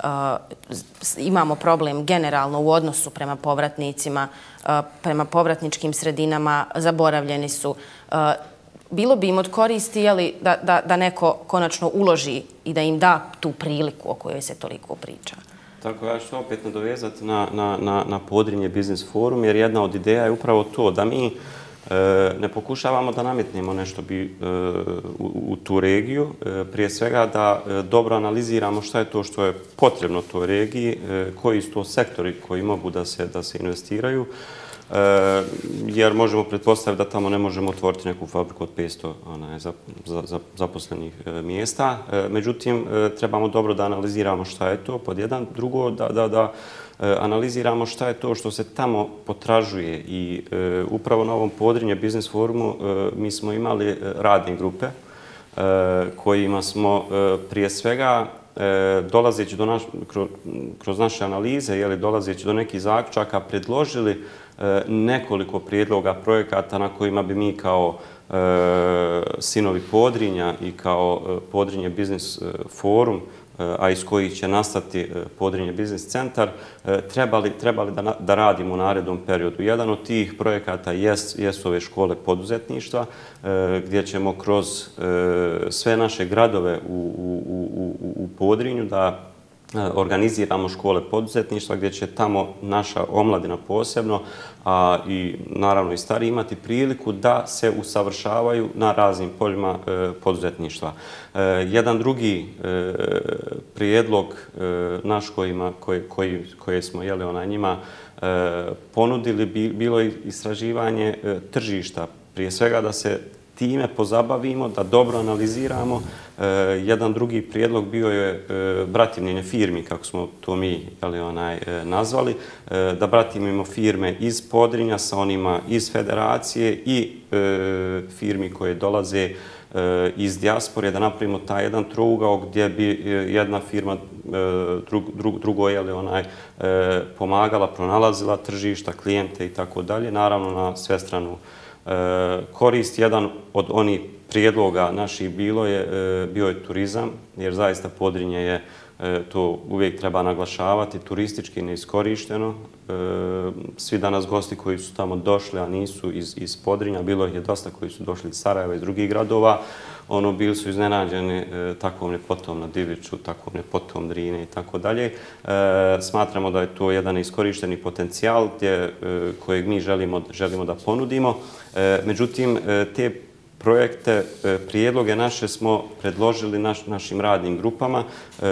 Imamo problem generalno u odnosu prema povratnicima, prema povratničkim sredinama, zaboravljeni su. Bilo bi im od koristi da, da, da neko konačno uloži i da im da tu priliku o kojoj se toliko priča. Tako, ja ću opet nadovezati na, na, na, na Podrinje Biznis Forum, jer jedna od ideja je upravo to da mi ne pokušavamo da nametnemo nešto bi, u, u tu regiju, prije svega da dobro analiziramo šta je to što je potrebno toj regiji, koji su to sektori koji mogu da se, da se investiraju, jer možemo pretpostaviti da tamo ne možemo otvoriti neku fabriku od petsto onaj, za, za, za, zaposlenih mjesta. Međutim, trebamo dobro da analiziramo šta je to, pod jedan, drugo da, da, da analiziramo šta je to što se tamo potražuje i e, upravo na ovom Podrinje Biznis Forumu e, mi smo imali radne grupe e, kojima smo e, prije svega e, dolazeći do naš, kroz, kroz naše analize, jeli, dolazeći do nekih zaključaka, predložili e, nekoliko prijedloga projekata na kojima bi mi kao e, sinovi Podrinja i kao e, Podrinje Biznis Forum, a iz kojih će nastati Podrinje Biznis Centar, trebali, trebali da, da radimo u narednom periodu. Jedan od tih projekata jesu jest ove škole poduzetništva, gdje ćemo kroz sve naše gradove u, u, u, u Podrinju da organiziramo škole poduzetništva gdje će tamo naša omladina posebno, a i naravno i stari imati priliku da se usavršavaju na raznim poljima e, poduzetništva. E, jedan drugi e, prijedlog e, naš kojima, koji, koji, koje smo jeli, ona, njima e, ponudili bi, bilo je istraživanje e, tržišta. Prije svega da se time pozabavimo, da dobro analiziramo. E, jedan drugi prijedlog bio je e, bratimljenje firmi, kako smo to mi jeli, onaj, e, nazvali, e, da bratimimo firme iz Podrinja sa onima iz federacije i e, firmi koje dolaze e, iz dijaspore, da napravimo taj jedan trougao gdje bi jedna firma e, drug, drug, drugo jeli, onaj, e, pomagala, pronalazila tržišta, klijente i tako dalje, naravno na svestranu korist. Jedan od onih prijedloga naših bilo je, bio je turizam, jer zaista Podrinje je, to uvijek treba naglašavati, turistički neiskorišteno. Svi danas gosti koji su tamo došli, a nisu iz, iz Podrinja, bilo ih je dosta koji su došli iz Sarajeva i iz drugih gradova, ono, bili su iznenađeni e, takvom ljepotom na Diviču, takvom ljepotom Drine i tako dalje. E, smatramo da je to jedan iskorišteni potencijal gdje, e, kojeg mi želimo, želimo da ponudimo. E, međutim, e, te projekte, e, prijedloge naše smo predložili naš, našim radnim grupama e,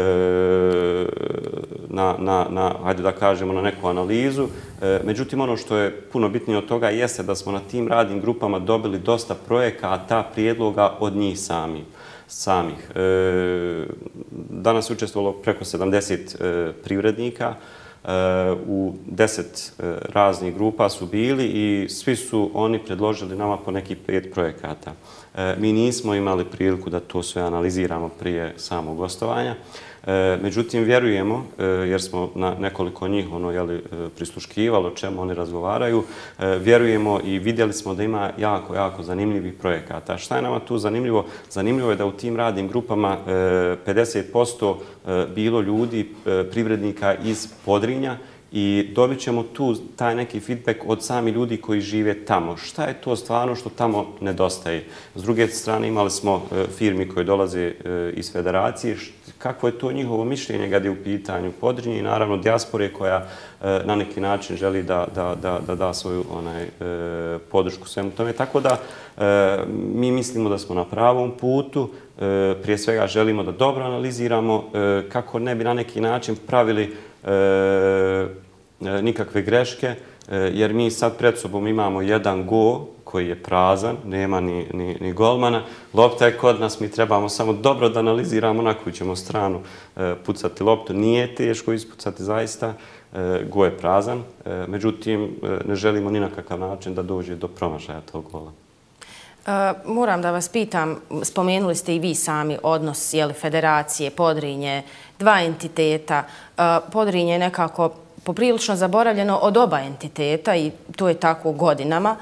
na, na, na, hajde da kažemo, na neku analizu. E, međutim, ono što je puno bitnije od toga jeste da smo na tim radnim grupama dobili dosta projekata, prijedloga od njih sami, samih. E, danas je učestvovalo preko sedamdeset e, privrednika. U deset raznih grupa su bili i svi su oni predložili nama po nekih pet projekata. Mi nismo imali priliku da to sve analiziramo prije samog gostovanja. Međutim, vjerujemo, jer smo na nekoliko njih ono, jeli, prisluškivali o čemu oni razgovaraju, vjerujemo i vidjeli smo da ima jako, jako zanimljivih projekata. Šta je nama tu zanimljivo? Zanimljivo je da u tim radnim grupama pedeset posto bilo ljudi, privrednika iz Podrinja, i dobit ćemo tu taj neki feedback od sami ljudi koji žive tamo. Šta je to stvarno što tamo nedostaje? S druge strane imali smo firmi koje dolaze iz federacije. Kakvo je to njihovo mišljenje kad je u pitanju Podrinje i naravno dijaspore koja na neki način želi da da, da, da, da svoju onaj, podršku svemu tome. Tako da mi mislimo da smo na pravom putu. Prije svega želimo da dobro analiziramo kako ne bi na neki način pravili nikakve greške, jer mi sad pred sobom imamo jedan go koji je prazan, nema ni, ni, ni golmana. Lopta je kod nas, mi trebamo samo dobro da analiziramo na koju ćemo stranu pucati loptu. Nije teško ispucati zaista, go je prazan, međutim ne želimo ni na kakav način da dođe do promašaja tog gola. Uh, moram da vas pitam, spomenuli ste i vi sami odnos jeli, federacije, Podrinje, dva entiteta. Uh, Podrinje je nekako poprilično zaboravljeno od oba entiteta i to je tako godinama.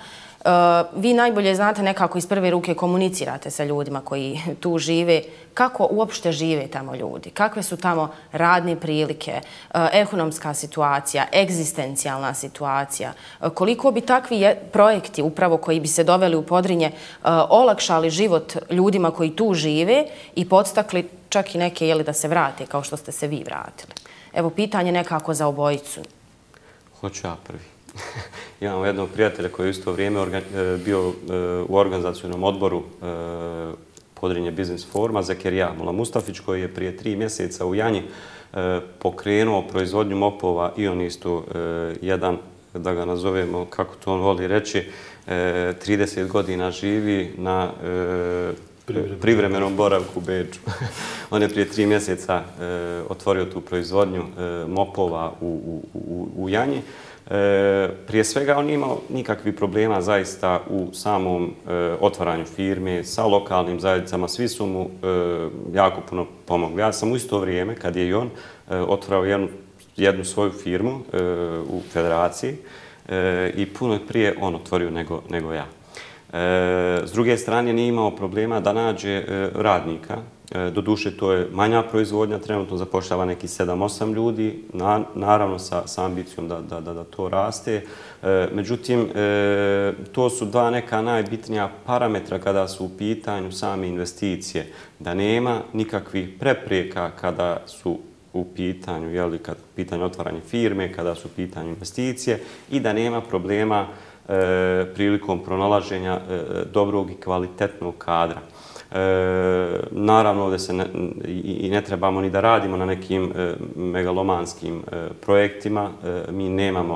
Vi najbolje znate, nekako iz prve ruke komunicirate sa ljudima koji tu žive. Kako uopšte žive tamo ljudi? Kakve su tamo radne prilike, ekonomska situacija, egzistencijalna situacija? Koliko bi takvi projekti, upravo koji bi se doveli u Podrinje, olakšali život ljudima koji tu žive i podstakli čak i neke jeli, da se vrate, kao što ste se vi vratili? Evo, pitanje nekako za obojicu. Hoću ja prvi. Imamo jednog prijatelja koji je u isto vrijeme bio u organizacijnom odboru Podrinje Biznis Foruma, Zekerija Mula Mustafić, koji je prije tri mjeseca u Janji pokrenuo proizvodnju mopova Ionistu jedan, da ga nazovemo, kako to on voli reći, trideset godina živi na privremenom boravku u Beču. On je prije tri mjeseca otvorio tu proizvodnju mopova u Janji. Prije svega on nije imao nikakvih problema zaista u samom otvaranju firme sa lokalnim zajednicama. Svi su mu jako puno pomogli. Ja sam u isto vrijeme, kad je i on otvarao jednu svoju firmu u federaciji i puno prije on otvorio nego ja. S druge strane, nije imao problema da nađe radnika. Doduše, to je manja proizvodnja, trenutno zapošljava neki sedam osam ljudi, naravno sa ambicijom da to raste. Međutim, to su dva neka najbitnija parametra kada su u pitanju same investicije. Da nema nikakvih prepreka kada su u pitanju, jel, kad u pitanju otvaranja firme, kada su u pitanju investicije i da nema problema prilikom pronalaženja dobrog i kvalitetnog kadra. Naravno, ovdje se i ne trebamo ni da radimo na nekim megalomanskim projektima. Mi nemamo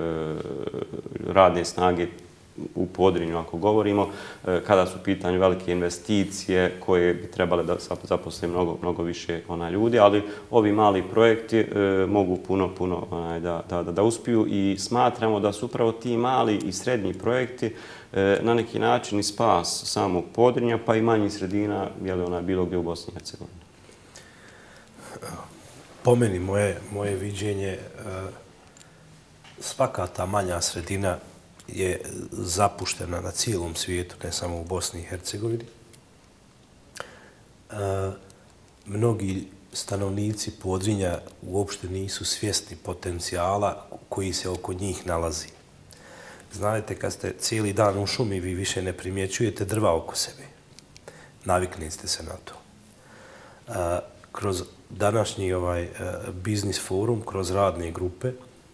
radne snage u Podrinju, ako govorimo, kada su u pitanju velike investicije koje bi trebale da zaposle mnogo više ljudi, ali ovi mali projekti mogu puno, puno da uspiju i smatramo da su upravo ti mali i srednji projekti na neki način i spas samog Podrinja, pa i manjih sredina, bilo gdje u Bosni i Hercegovini. Po meni, moje viđenje, svaka ta manja sredina je zapuštena na cijelom svijetu, ne samo u Bosni i Hercegovini. Mnogi stanovnici Podrinja uopšte nisu svjesni potencijala koji se oko njih nalazi. Znate, kad ste cijeli dan u šumi, vi više ne primjećujete drva oko sebe. Navikli ste se na to. Kroz današnji biznis forum, kroz radne grupe,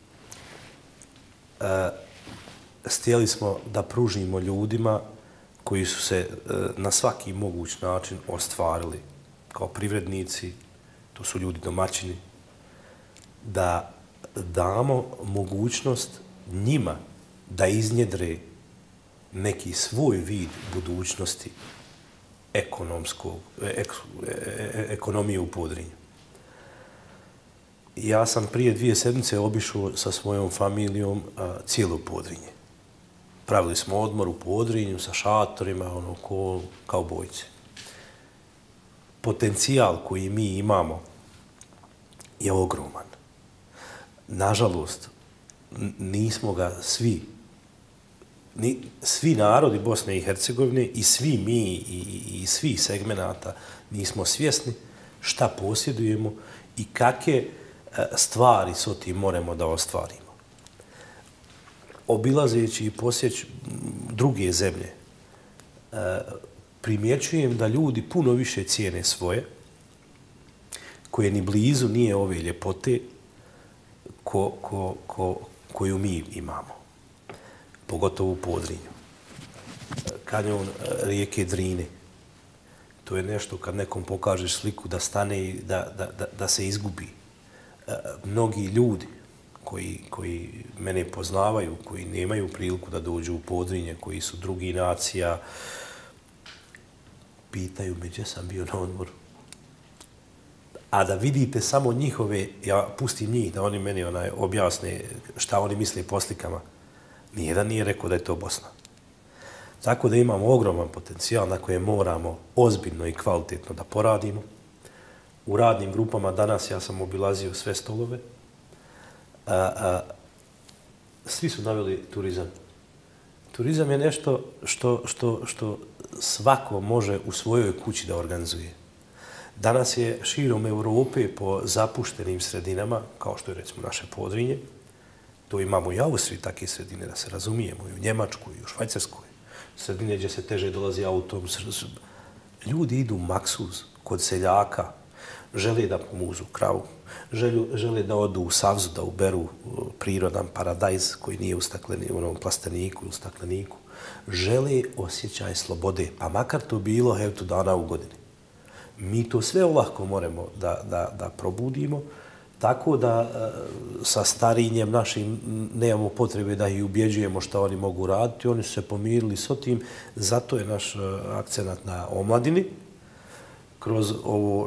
htjeli smo da pružimo ljudima koji su se na svaki moguć način ostvarili kao privrednici, to su ljudi domaćini, da damo mogućnost njima da iznjedre neki svoj vid budućnosti ekonomije u Podrinju. Ja sam prije dvije sedmice obišao sa svojom familijom cijelo Podrinje. Pravili smo odmor u Podrinju sa šatorima, ono, kao bojci. Potencijal koji mi imamo je ogroman. Nažalost, nismo ga svi, svi narodi Bosne i Hercegovine i svi mi i svi segmenata nismo svjesni šta posjedujemo i kakve stvari s otim moramo da ostvarimo. Obilazeći i posjeći druge zemlje, primjećujem da ljudi puno više cijene svoje, koje ni blizu nije ove ljepote koju mi imamo, pogotovo u Podrinju. Kanjon rijeke Drine. To je nešto kad nekom pokažeš sliku da stane i da se izgubi. Mnogi ljudi koji mene poznavaju, koji nemaju priliku da dođu u Podrinje, koji su drugi nacija, pitaju me gdje sam bio na odmoru. A da vidite samo njihove, ja pustim njih da oni meni objasne šta oni misle po slikama, nijedan nije rekao da je to Bosna. Tako da imamo ogroman potencijal na koje moramo ozbiljno i kvalitetno da poradimo. U radnim grupama danas ja sam obilazio sve stolove. Svi su naveli turizam. Turizam je nešto što, što, što svako može u svojoj kući da organizuje. Danas je širom Evrope po zapuštenim sredinama, kao što je recimo naše Podrinje, to imamo i u Austriji takve sredine, da se razumijemo, i u Njemačkoj, i u Švajcarskoj, sredine gdje se teže dolazi autom. Ljudi idu maksuz kod seljaka, žele da pomuzu kravu, žele da odu u Savzu, da uberu prirodan paradajz koji nije u onom plasteniku, u stakleniku. Žele osjećaj slobode, pa makar to bilo hevtu dana u godini. Mi to sve olahko moramo da, da, da probudimo, tako da sa starinjem našim nemamo potrebe da ih ubjeđujemo šta oni mogu raditi. Oni su se pomirili s tim, zato je naš akcenat na omladini. Kroz ovo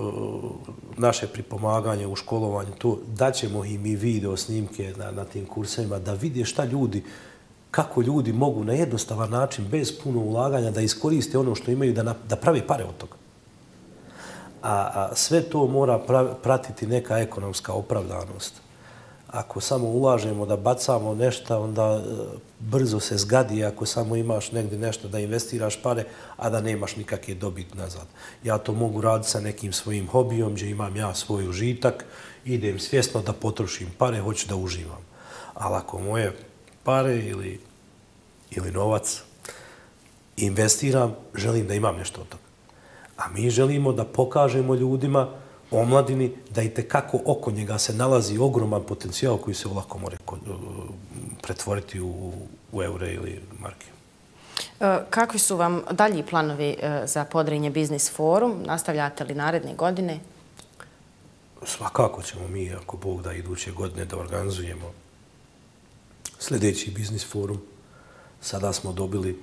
naše pripomaganje u školovanju, to daćemo im i video snimke na, na tim kursevima, da vide šta ljudi, kako ljudi mogu na jednostavan način, bez puno ulaganja, da iskoriste ono što imaju, da, da prave pare od toga. A, a sve to mora pratiti neka ekonomska opravdanost. Ako samo ulažemo da bacamo nešto, onda brzo se zgadi ako samo imaš negdje nešto da investiraš pare, a da nemaš nikakve dobit nazad. Ja to mogu raditi sa nekim svojim hobijom, gdje imam ja svoj užitak, idem svjesno da potrošim pare, hoću da uživam. Ali ako moje pare ili, ili novac investiram, želim da imam nešto od toga. A mi želimo da pokažemo ljudima, omladini, da i tekako oko njega se nalazi ogroman potencijal koji se lako može pretvoriti u, u eure ili marke. Kakvi su vam dalji planovi za Podrinje Biznis Forum? Nastavljate li naredne godine? Svakako ćemo mi, ako Bog da, iduće godine da organizujemo sljedeći Biznis Forum. Sada smo dobili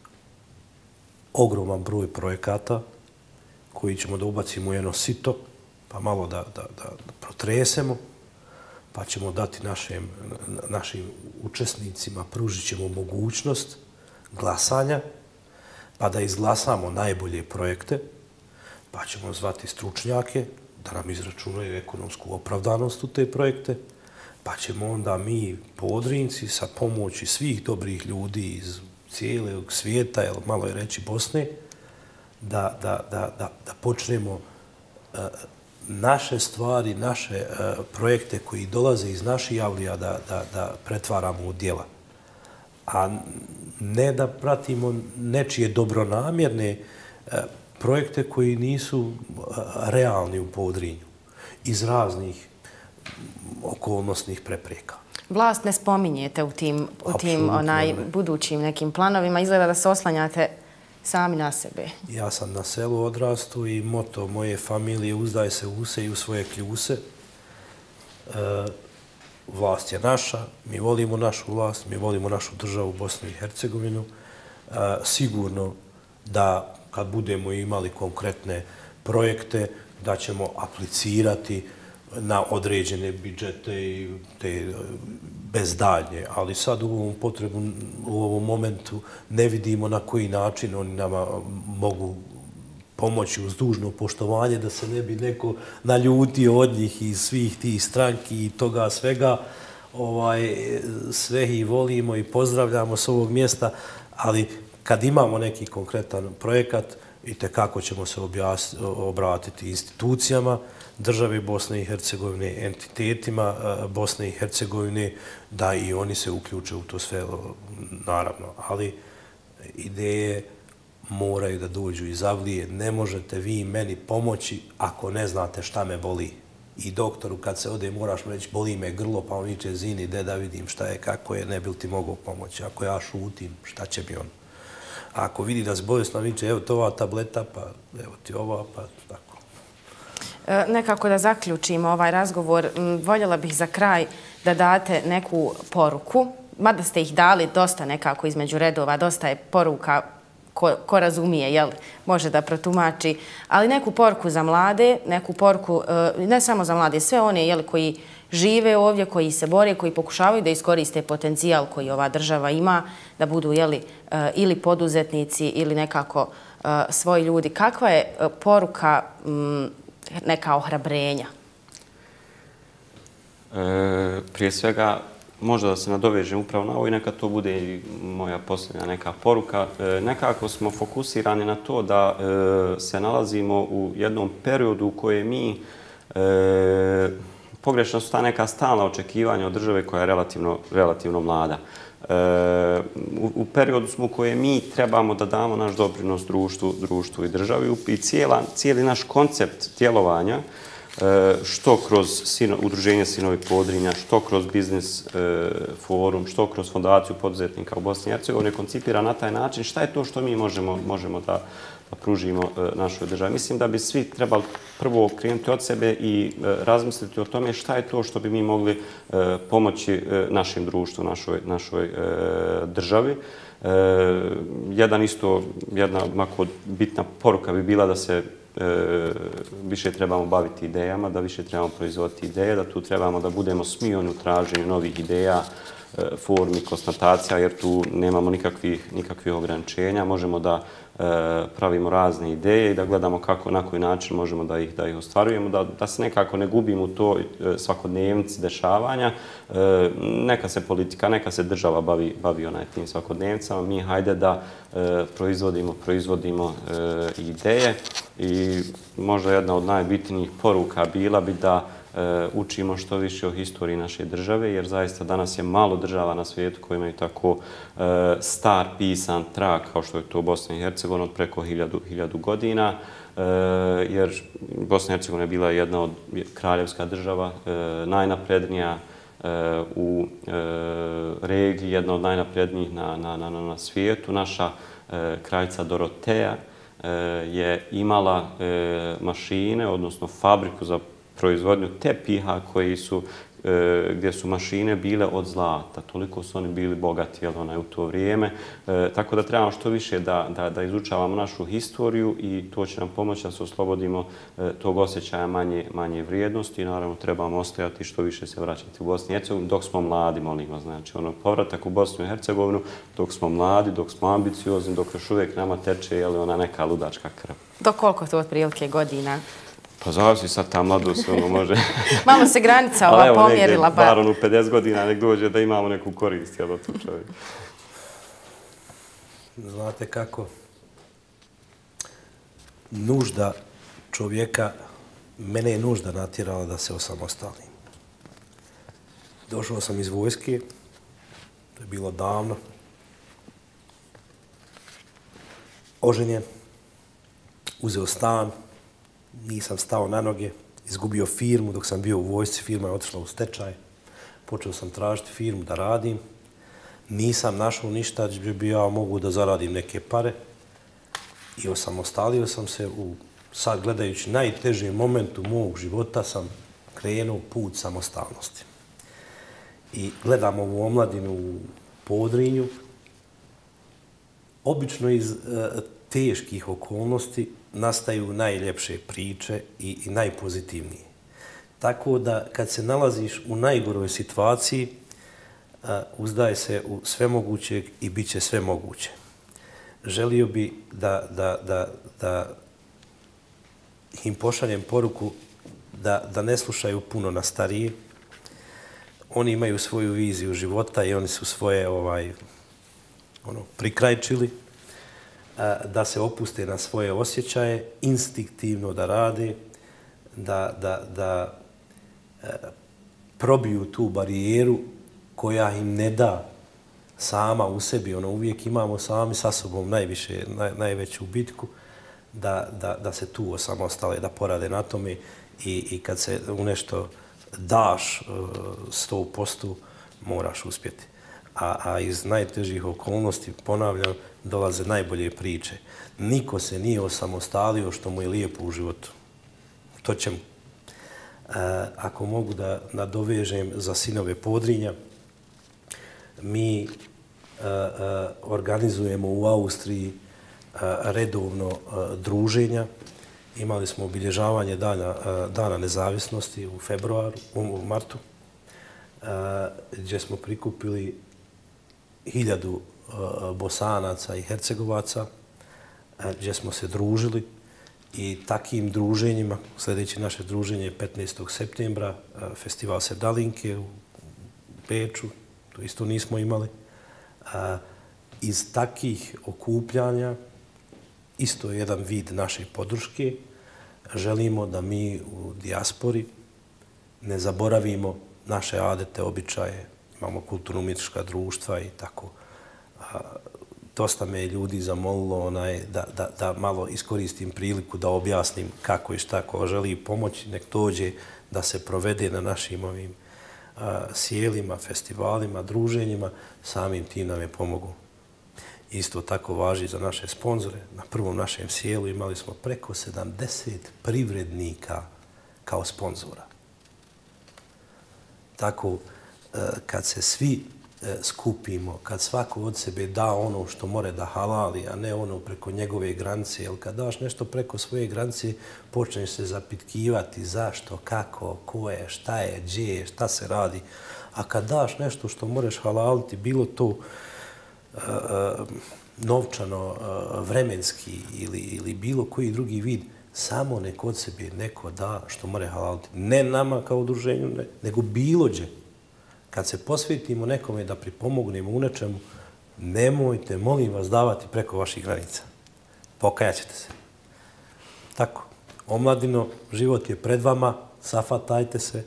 ogroman broj projekata koji ćemo da ubacimo u jedno sito, pa malo da, da, da protresemo, pa ćemo dati našim, našim učesnicima, pružit ćemo mogućnost glasanja, pa da izglasamo najbolje projekte, pa ćemo zvati stručnjake da nam izračunaju ekonomsku opravdanost u te projekte, pa ćemo onda mi, Podrinjci, sa pomoći svih dobrih ljudi iz cijelog svijeta, jel malo je reći Bosne, da, da, da, da, da počnemo uh, naše stvari, naše uh, projekte koji dolaze iz naših avlija da, da, da pretvaramo u djela. A ne da pratimo nečije dobronamjerne uh, projekte koji nisu uh, realni u Podrinju iz raznih okolnosnih prepreka. Vlast ne spominjete u tim, u tim onaj, budućim nekim planovima. Izgleda da se oslanjate sami na sebe. Ja sam na selu odrastu i moto moje familije uzdaj se u se i u svoje kljuse. E, vlast je naša, mi volimo našu vlast, mi volimo našu državu Bosnu i Hercegovinu. E, sigurno da kad budemo imali konkretne projekte, da ćemo aplicirati na određene budžete i te bezdaljnje, ali sad u ovom potrebu, u ovom momentu ne vidimo na koji način oni nama mogu pomoći uz dužno poštovanje da se ne bi neko naljutio od njih iz svih tih stranki i toga svega. Ovaj, sve ih volimo i pozdravljamo s ovog mjesta, ali kad imamo neki konkretan projekat, i tekako ćemo se obratiti institucijama države Bosne i Hercegovine, entitetima Bosne i Hercegovine, da i oni se uključe u to sve, naravno. Ali ideje moraju da dođu iz avlije. Ne možete vi meni pomoći ako ne znate šta me boli. I doktoru kad se ode moraš mu reći boli me grlo, pa on viče zini, de da vidim šta je, kako je, ne bi li ti mogao pomoći. Ako ja šutim, šta će mi on? A ako vidi da se bolesno viče, evo to ova tableta, pa evo ti ova, pa tako. E, nekako da zaključimo ovaj razgovor, voljela bih za kraj da date neku poruku, mada ste ih dali dosta nekako između redova, dosta je poruka ko, ko razumije, jel, može da protumači, ali neku poruku za mlade, neku poruku, e, ne samo za mlade, sve one jel, koji žive ovdje, koji se bore, koji pokušavaju da iskoriste potencijal koji ova država ima, da budu jeli, ili poduzetnici ili nekako svoji ljudi. Kakva je poruka, neka ohrabrenja? E, prije svega možda da se nadovežem upravo na ovo i neka to bude i moja posljednja neka poruka. Nekako smo fokusirani na to da se nalazimo u jednom periodu u kojem mi, pogrešno su ta neka stalna očekivanja od države koja je relativno, relativno mlada. U, u periodu smo u kojem mi trebamo da damo naš doprinos društvu, društvu i državi i cijela, cijeli naš koncept djelovanja, što kroz sino, udruženje Sinovi Podrinja, što kroz biznis e, forum, što kroz fondaciju poduzetnika u Bosni i Hercegovini koncipira na taj način šta je to što mi možemo, možemo da, da pružimo e, našoj državi. Mislim da bi svi trebali prvo krenuti od sebe i e, razmisliti o tome šta je to što bi mi mogli e, pomoći e, našem društvu, našoj, našoj e, državi. E, jedan isto, jedna mako bitna poruka bi bila da se E, više trebamo baviti idejama, da više trebamo proizvoditi ideje, da tu trebamo da budemo smioni u traženju novih ideja, e, formi, konstatacija, jer tu nemamo nikakvih, nikakvih ograničenja. Možemo da e, pravimo razne ideje i da gledamo kako, na koji način možemo da ih, da ih ostvarujemo, da, da se nekako ne gubimo u to e, svakodnevnici dešavanja. E, neka se politika, neka se država bavi, bavi onaj tim svakodnevnicama. Mi hajde da e, proizvodimo, proizvodimo e, ideje. I možda jedna od najbitnijih poruka bila bi da e, učimo što više o historiji naše države, jer zaista danas je malo država na svijetu koji imaju tako e, star pisan trag kao što je to Bosna i Hercegovina od preko hiljadu, hiljadu godina, e, jer Bosna i Hercegovina je bila jedna od kraljevska država, e, najnaprednija e, u e, regiji, jedna od najnaprednijih na, na, na, na svijetu. Naša e, kraljica Doroteja je imala e, mašine, odnosno fabriku za proizvodnju tepiha koji su, e, gdje su mašine bile od zlata. Toliko su oni bili bogati, jel, onaj, u to vrijeme. E, tako da trebamo što više da, da, da izučavamo našu historiju i to će nam pomoći da se oslobodimo e, tog osjećaja manje, manje vrijednosti i naravno trebamo ostajati što više se vraćati u Bosni i Hercegovinu dok smo mladi, molimo. Znači, ono, povratak u Bosnu i Hercegovinu dok smo mladi, dok smo ambiciozni, dok još uvijek nama teče, jel, ona neka ludačka krv. Do koliko to otprilike godina? Pa zavisi sad ta mladost, ono može... Malo se granica ova evo, pomjerila. Pa bar ono pedeset godina nek dođe da imamo neku korist, jel, od tu čovjek. Znate kako? Nužda čovjeka, mene je nužda natjerala da se osamostalim. Došao sam iz vojske, to je bilo davno. Oženjen, uzeo stan, nisam stao na noge, izgubio firmu dok sam bio u vojsci, firma je otišla u stečaj. Počeo sam tražiti firmu da radim. Nisam našao ništa gdje bi ja mogu da zaradim neke pare. I osamostalio sam se u, sad gledajući najtežem momentu mog života, sam krenuo put samostalnosti. I gledam ovu omladinu u Podrinju. Obično iz e, teških okolnosti nastaju najljepše priče i, i najpozitivnije. Tako da kad se nalaziš u najgoroj situaciji, uh, uzdaje se u sve mogućeg i bit će sve moguće. Želio bi da, da, da, da im pošaljem poruku da, da ne slušaju puno na starije. Oni imaju svoju viziju života i oni su svoje ovaj, ono, prikrajčili. Da se opuste na svoje osjećaje, instinktivno da rade, da, da, da e, probiju tu barijeru koja im ne da sama u sebi. Ono, uvijek imamo sami sa sobom najviše, naj, najveću bitku, da, da, da se tu osamostale, da porade na tome i, i kad se u nešto daš sto posto moraš uspjeti. A, a iz najtežih okolnosti, ponavljam, dolaze najbolje priče. Niko se nije osamostalio što mu je lijepo u životu. To ćemo. E, ako mogu da nadovežem za Sinove Podrinja, mi e, e, organizujemo u Austriji e, redovno e, druženja. Imali smo obilježavanje dana, e, dana nezavisnosti u februaru, u, u martu, e, gdje smo prikupili hiljadu Bosanaca i Hercegovaca, gdje smo se družili i takim druženjima, sljedeće naše druženje je petnaestog septembra, festival Sevdalinke u Beču, To isto nismo imali. Iz takvih okupljanja, isto je jedan vid naše podrške, želimo da mi u dijaspori ne zaboravimo naše adete, običaje, imamo kulturno-umjetnička društva i tako. Dosta me je ljudi zamolilo da malo iskoristim priliku da objasnim kako i šta, ko želi pomoći, nek dođe da se provede na našim ovim sjelima, festivalima, druženjima, samim tim nam je pomogu. Isto tako važi za naše sponzore. Na prvom našem sjelu imali smo preko sedamdeset privrednika kao sponzora. Tako, kad se svi skupimo, kad svako od sebe da ono što more da halali, a ne ono preko njegove granice, jer kad daš nešto preko svoje granice, počneš se zapitkivati zašto, kako, ko je, šta je, gdje je, šta se radi. A kad daš nešto što moreš halaliti, bilo to novčano, vremenski ili bilo koji drugi vid, samo nek od sebe neko da što more halaliti. Ne nama kao udruženju, nego bilo gdje. Kad se posvetimo nekome da pripomognemo u nečemu, nemojte, molim vas, davati preko vaših granica. Pokajat ćete se. Tako. Omladino, život je pred vama, safatajte se.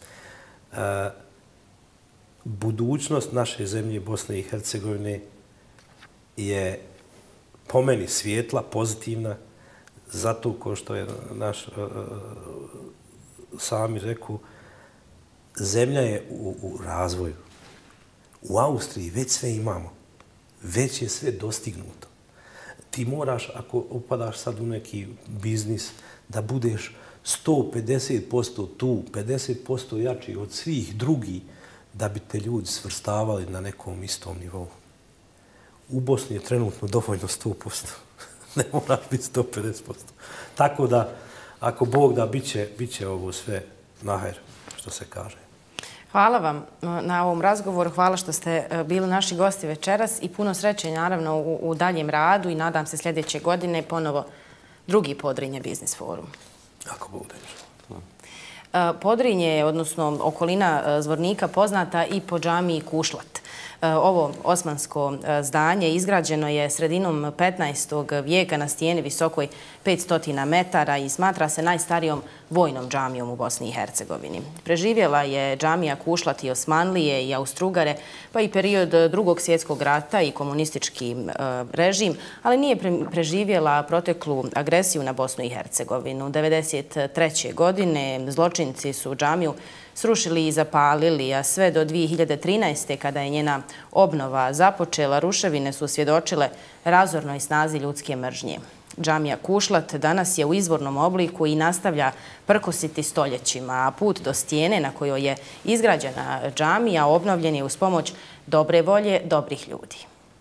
Budućnost naše zemlje Bosne i Hercegovine je po meni svijetla, pozitivna, zato ko što je naš sami rekao, zemlja je u razvoju. U Austriji već sve imamo. Već je sve dostignuto. Ti moraš, ako upadaš sad u neki biznis, da budeš sto pedeset posto tu, pedeset posto jači od svih drugih, da bi te ljudi svrstavali na nekom istom nivou. U Bosni je trenutno dovoljno sto posto. Ne mora biti sto pedeset posto. Tako da, ako Bog da, bit će ovo sve naher, što se kaže. Hvala vam na ovom razgovoru, hvala što ste bili naši gosti večeras i puno sreće naravno u daljem radu i nadam se sljedeće godine ponovo drugi Podrinje Biznis Forum. Ako Bog da. Podrinje, odnosno okolina Zvornika, poznata i po džamiji Kušlat. Ovo osmansko zdanje izgrađeno je sredinom petnaestog vijeka na stijeni visokoj petsto metara i smatra se najstarijom vojnom džamijom u Bosni i Hercegovini. Preživjela je džamija Kušlat i Osmanlije i Austrugare, pa i period Drugog svjetskog rata i komunistički režim, ali nije preživjela proteklu agresiju na Bosnu i Hercegovinu. devedeset treće godine zločinci su džamiju srušili i zapalili, a sve do dvije hiljade trinaeste. kada je njena obnova započela, ruševine su svjedočile razornoj snazi ljudske mržnje. Džamija Kušlat danas je u izvornom obliku i nastavlja prkositi stoljećima, a put do stijene na kojoj je izgrađena džamija obnovljen je uz pomoć dobre volje dobrih ljudi.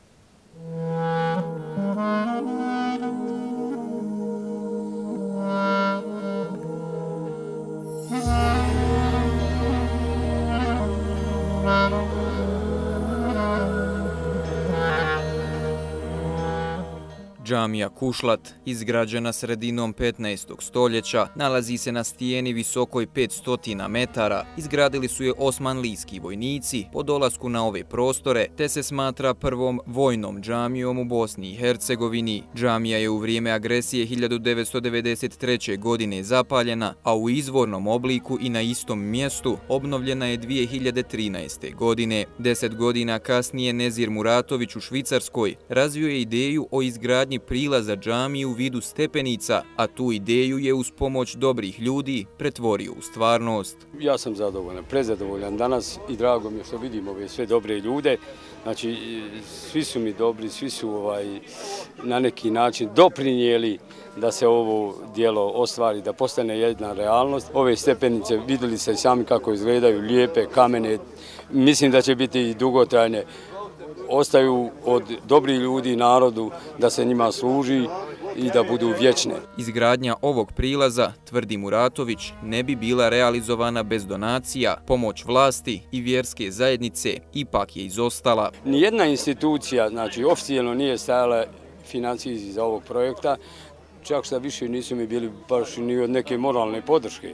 Džamija Kušlat, izgrađena sredinom petnaestog stoljeća, nalazi se na stijeni visokoj petsto metara. Izgradili su je osmanlijski vojnici po dolasku na ove prostore, te se smatra prvom vojnom džamijom u Bosni i Hercegovini. Džamija je u vrijeme agresije hiljadu devetsto devedeset treće. godine zapaljena, a u izvornom obliku i na istom mjestu obnovljena je dvije hiljade trinaeste. godine. Deset godina kasnije Nezir Muratović u Švicarskoj razvio je ideju o izgradnji prilaza džamiji u vidu stepenica, a tu ideju je uz pomoć dobrih ljudi pretvorio u stvarnost. Ja sam zadovoljan, prezadovoljan danas i drago mi je što vidim ove sve dobre ljude. Znači, svi su mi dobri, svi su ovaj, na neki način doprinijeli da se ovo dijelo ostvari, da postane jedna realnost. Ove stepenice, vidjeli ste sami kako izgledaju, lijepe, kamene, mislim da će biti i dugotrajne. Ostaju od dobrih ljudi narodu da se njima služi i da budu vječne. Izgradnja ovog prilaza, tvrdi Muratović, ne bi bila realizovana bez donacija. Pomoć vlasti i vjerske zajednice ipak je izostala. Nijedna institucija, znači oficijalno nije stajala financijski za ovog projekta. čak šta više nisu mi bili baš ni od neke moralne podrške.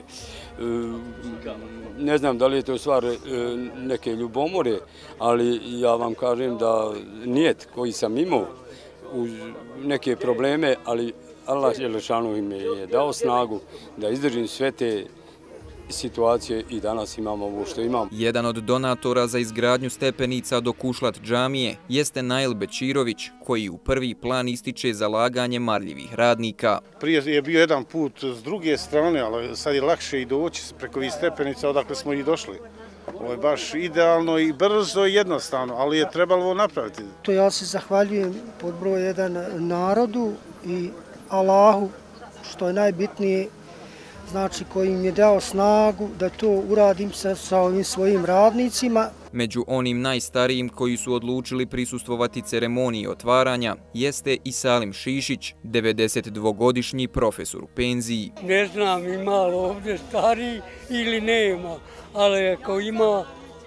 Ne znam da li je to stvar neke ljubomore, ali ja vam kažem da nijet koji sam imao uz neke probleme, ali Allah Đelešanu im je dao snagu da izdržim sve te situacije i danas imamo ovo što imamo. Jedan od donatora za izgradnju stepenica do Kušlat džamije jeste Nail Bečirović, koji u prvi plan ističe zalaganje marljivih radnika. Prije je bio jedan put s druge strane, ali sad je lakše i doći preko ovih stepenica odakle smo i došli. Ovo je baš idealno i brzo i jednostavno, ali je trebalo ovo napraviti. To ja se zahvaljujem pod broj jedan narodu i Allahu, što je najbitnije, znači koji im je dao snagu da to uradim sa, sa ovim svojim radnicima. Među onim najstarijim koji su odlučili prisustvovati ceremoniji otvaranja jeste i Salim Šišić, devedesetdvogodišnji profesor u penziji. Ne znam ima li ovdje stariji ili nema, ali ako ima,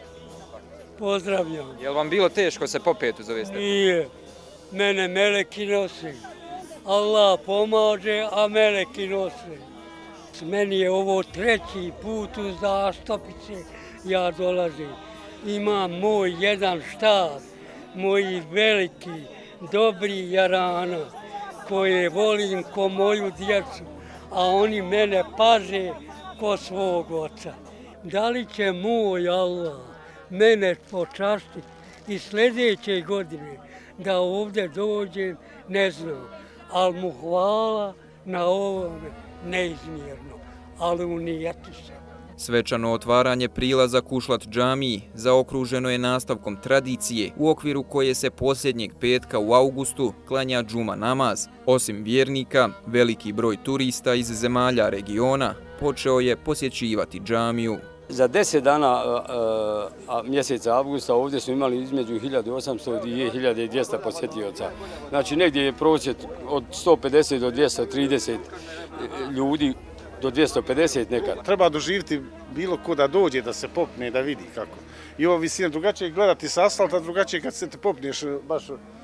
pozdravljam. Je li vam bilo teško se popeti uz ove stepenice? Nije. Mene meleki nosi. Allah pomaže, a meleki nosi. Meni je ovo treći put u Zastopice, ja dolazim. Imam moj jedan štab, moji veliki, dobri jarana, koje volim ko moju djecu, a oni mene paže ko svog oca. Da li će moj Allah mene počastiti i sljedeće godine da ovdje dođem, ne znam, ali mu hvala na ovome neizmjerno, ali u nijetu se. Svečano otvaranje prilaza Kušlat džamiji zaokruženo je nastavkom tradicije u okviru koje se posljednjeg petka u augustu klanja džuma namaz. Osim vjernika, veliki broj turista iz zemalja regiona počeo je posjećivati džamiju. Za deset dana a, a, mjeseca avgusta ovdje smo imali između hiljadu osamsto i hiljadu dvjesto posjetioca. Znači negdje je prosjek od sto pedeset do dvjesto trideset ljudi, do dvjesto pedeset nekad. Treba doživjeti bilo ko da dođe, da se popne, da vidi kako. I ovo visine drugačije gledati s asfalta, drugačije kad se te popneš baš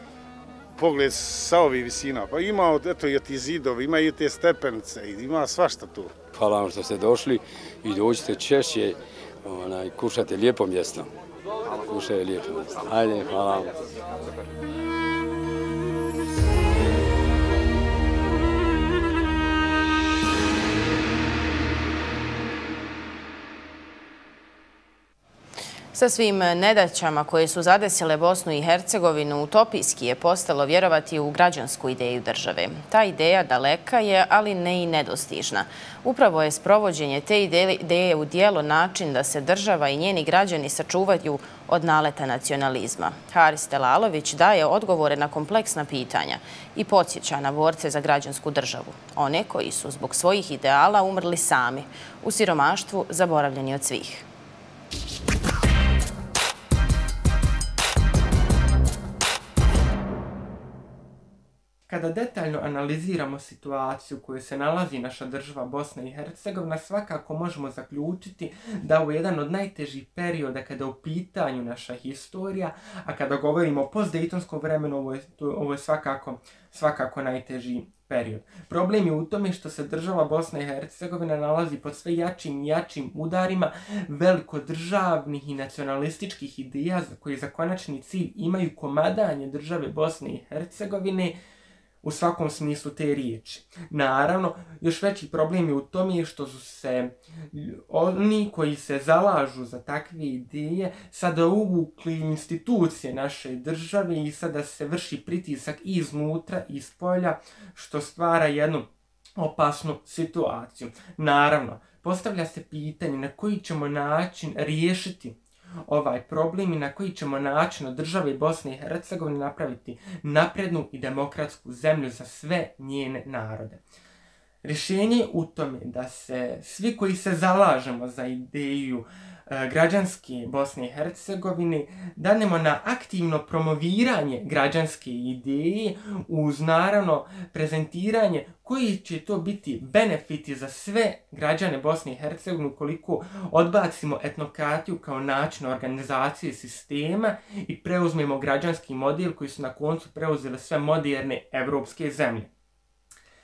pogled sa ovih visina. Pa ima eto, i ti zidovi, ima i te stepenice, ima svašta tu. Hvala vam što ste došli i dođite češće, onaj, Kušlat je lijepo mjesto. Kušat je lijepo mjesto. Ajde, hvala vam. Sa svim nedaćama koje su zadesile Bosnu i Hercegovinu, utopijski je postalo vjerovati u građansku ideju države. Ta ideja daleka je, ali ne i nedostižna. Upravo je sprovođenje te ideje u dijelo način da se država i njeni građani sačuvaju od naleta nacionalizma. Haris Telalović daje odgovore na kompleksna pitanja i podsjeća na borce za građansku državu. One koji su zbog svojih ideala umrli sami, u siromaštvu zaboravljeni od svih. Kada detaljno analiziramo situaciju u kojoj se nalazi naša država Bosna i Hercegovina, svakako možemo zaključiti da ovo je jedan od najtežih perioda kada je u pitanju naša historija, a kada govorimo o postdejtonskom vremenu, ovo je, ovo je svakako, svakako najteži period. Problem je u tome što se država Bosna i Hercegovina nalazi pod sve jačim i jačim udarima velikodržavnih i nacionalističkih ideja koji za konačni cilj imaju komadanje države Bosne i Hercegovine u svakom smislu te riječi. Naravno, još veći problem je u tome što su se oni koji se zalažu za takve ideje sada uvukli institucije naše države i sada se vrši pritisak i iznutra i iz polja, što stvara jednu opasnu situaciju. Naravno, postavlja se pitanje na koji ćemo način riješiti ovaj problem i na koji ćemo način od države Bosne i Hercegovine napraviti naprednu i demokratsku zemlju za sve njene narode. Rješenje je u tome da se svi koji se zalažemo za ideju e, građanske Bosne i Hercegovine danemo na aktivno promoviranje građanske ideje uz naravno prezentiranje koji će to biti benefiti za sve građane Bosne i Hercegovine ukoliko odbacimo etnokratiju kao način organizacije sistema i preuzmemo građanski model koji su na koncu preuzele sve moderne evropske zemlje.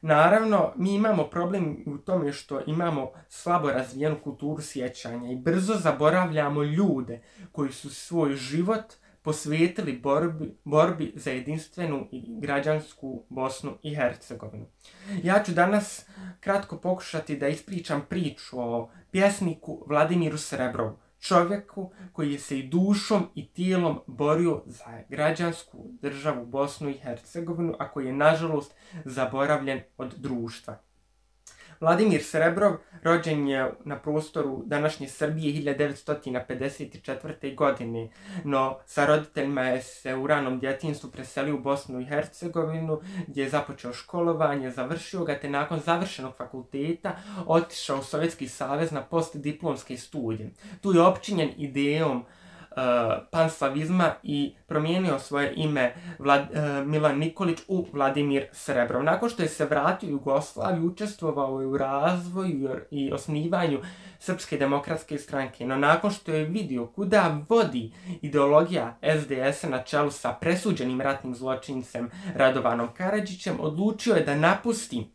Naravno, mi imamo problem u tome što imamo slabo razvijenu kulturu sjećanja i brzo zaboravljamo ljude koji su svoj život posvetili borbi, borbi za jedinstvenu i građansku Bosnu i Hercegovinu. Ja ću danas kratko pokušati da ispričam priču o pjesniku Vladimiru Srebrovu, čovjeku koji je se i dušom i tijelom borio za građansku državu Bosnu i Hercegovinu, a koji je nažalost zaboravljen od društva. Vladimir Srebrov rođen je na prostoru današnje Srbije hiljadu devetsto pedeset četvrte. godine, no sa roditeljima je se u ranom djetinjstvu preselio u Bosnu i Hercegovinu, gdje je započeo školovanje, završio ga, te nakon završenog fakulteta otišao u Sovjetski savez na postdiplomske studije. Tu je opčinjen idejom Uh, panslavizma i promijenio svoje ime Vlad, uh, Milan Nikolić u Vladimir Srebrov. Nakon što je se vratio u Jugoslaviju, učestvovao je u razvoju i osnivanju Srpske demokratske stranke, no nakon što je vidio kuda vodi ideologija S D S na čelu sa presuđenim ratnim zločincem Radovanom Karadžićem, odlučio je da napusti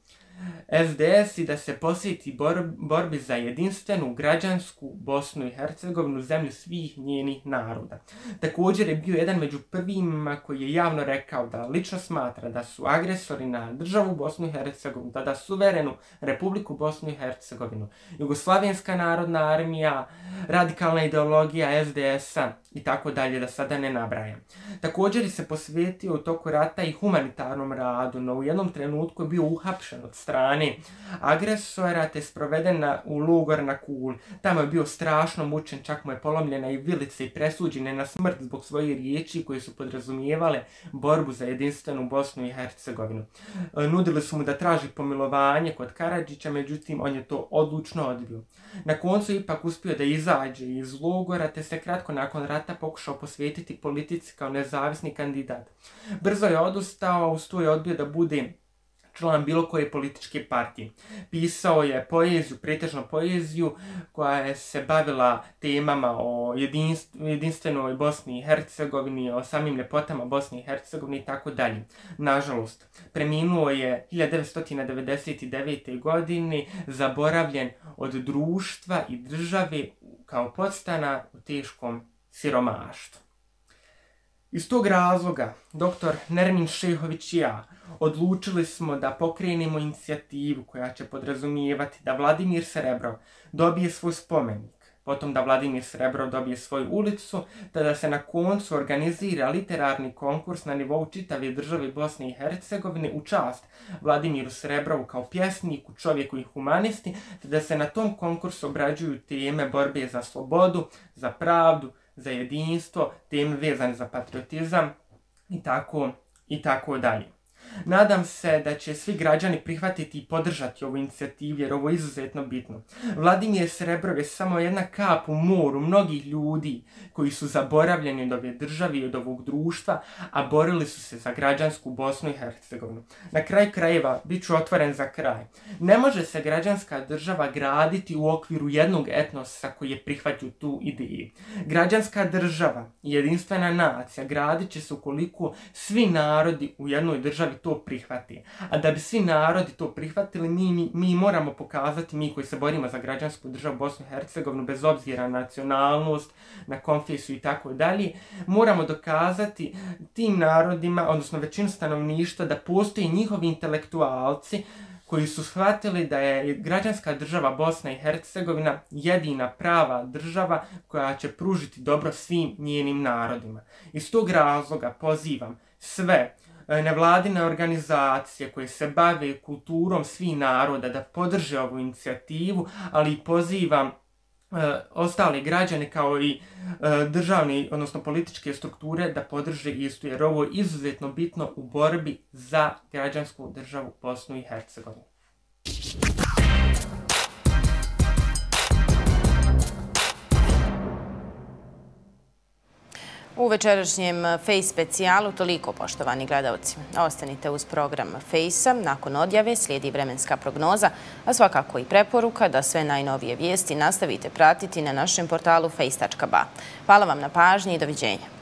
S D S i da se posveti bor, borbi za jedinstvenu građansku Bosnu i Hercegovinu, zemlju svih njenih naroda. Također je bio jedan među prvima koji je javno rekao da lično smatra da su agresori na državu Bosnu i Hercegovinu, tada suverenu Republiku Bosnu i Hercegovinu, Jugoslavenska narodna armija, radikalna ideologija S D S-a i tako dalje, da sada ne nabrajam. Također je se posvetio u toku rata i humanitarnom radu, no u jednom trenutku je bio uhapšen od strane agresora te sproveden na, u logor na Kuli. Tamo je bio strašno mučen, čak mu je polomljena i vilica i presuđen je na smrt zbog svojih riječi koje su podrazumijevale borbu za jedinstvenu Bosnu i Hercegovinu. Nudili su mu da traži pomilovanje kod Karadžića, međutim on je to odlučno odbio. Na koncu ipak uspio da izađe iz logora te se kratko nakon rata pokušao posvetiti politici kao nezavisni kandidat. Brzo je odustao, a uz to je odbio da bude član bilo koje političke partije. Pisao je poeziju, pretežno poeziju, koja je se bavila temama o jedinstvenoj Bosni i Hercegovini, o samim ljepotama Bosne i Hercegovine i tako dalje. Nažalost, preminuo je hiljadu devetsto devedeset devete. godine, zaboravljen od društva i države kao podstanar u teškom siromaštvu. Iz tog razloga, doktor Nermin Šehović i ja odlučili smo da pokrenemo inicijativu koja će podrazumijevati da Vladimir Srebrov dobije svoj spomenik, potom da Vladimir Srebrov dobije svoju ulicu, te da se na koncu organizira literarni konkurs na nivou čitave države Bosne i Hercegovine u čast Vladimiru Srebrovu kao pjesniku, čovjeku i humanisti, te da se na tom konkursu obrađuju teme borbe za slobodu, za pravdu, za jedinstvo, teme vezane za patriotizam i tako, i tako dalje. Nadam se da će svi građani prihvatiti i podržati ovu inicijativu jer ovo je izuzetno bitno. Vladimir Srebrov je samo jedna kap u moru mnogih ljudi koji su zaboravljeni od ove države i od ovog društva, a borili su se za građansku Bosnu i Hercegovinu. Na kraju krajeva, bit ću otvoren za kraj. Ne može se građanska država graditi u okviru jednog etnosa koji je prihvatio tu ideju. Građanska država i jedinstvena nacija gradit će se ukoliko svi narodi u jednoj državi to prihvati. A da bi svi narodi to prihvatili, mi, mi, mi moramo pokazati, mi koji se borimo za građansku državu Bosnu i Hercegovinu, bez obzira na nacionalnost, na konfesiju i tako dalje, moramo dokazati tim narodima, odnosno većinu stanovništva, da postoji njihovi intelektualci koji su shvatili da je građanska država Bosna i Hercegovina jedina prava država koja će pružiti dobro svim njenim narodima. Iz tog razloga pozivam sve nevladine organizacije koje se bave kulturom svih naroda da podrže ovu inicijativu, ali i pozivam e, ostale građane kao i e, državne, odnosno političke strukture da podrže istu, jer ovo je izuzetno bitno u borbi za građansku državu Bosnu i Hercegovinu. U večerašnjem Face specijalu toliko, poštovani gledalci. Ostanite uz program Face-a. Nakon odjave slijedi vremenska prognoza, a svakako i preporuka da sve najnovije vijesti nastavite pratiti na našem portalu face tačka ba. Hvala vam na pažnji i doviđenja.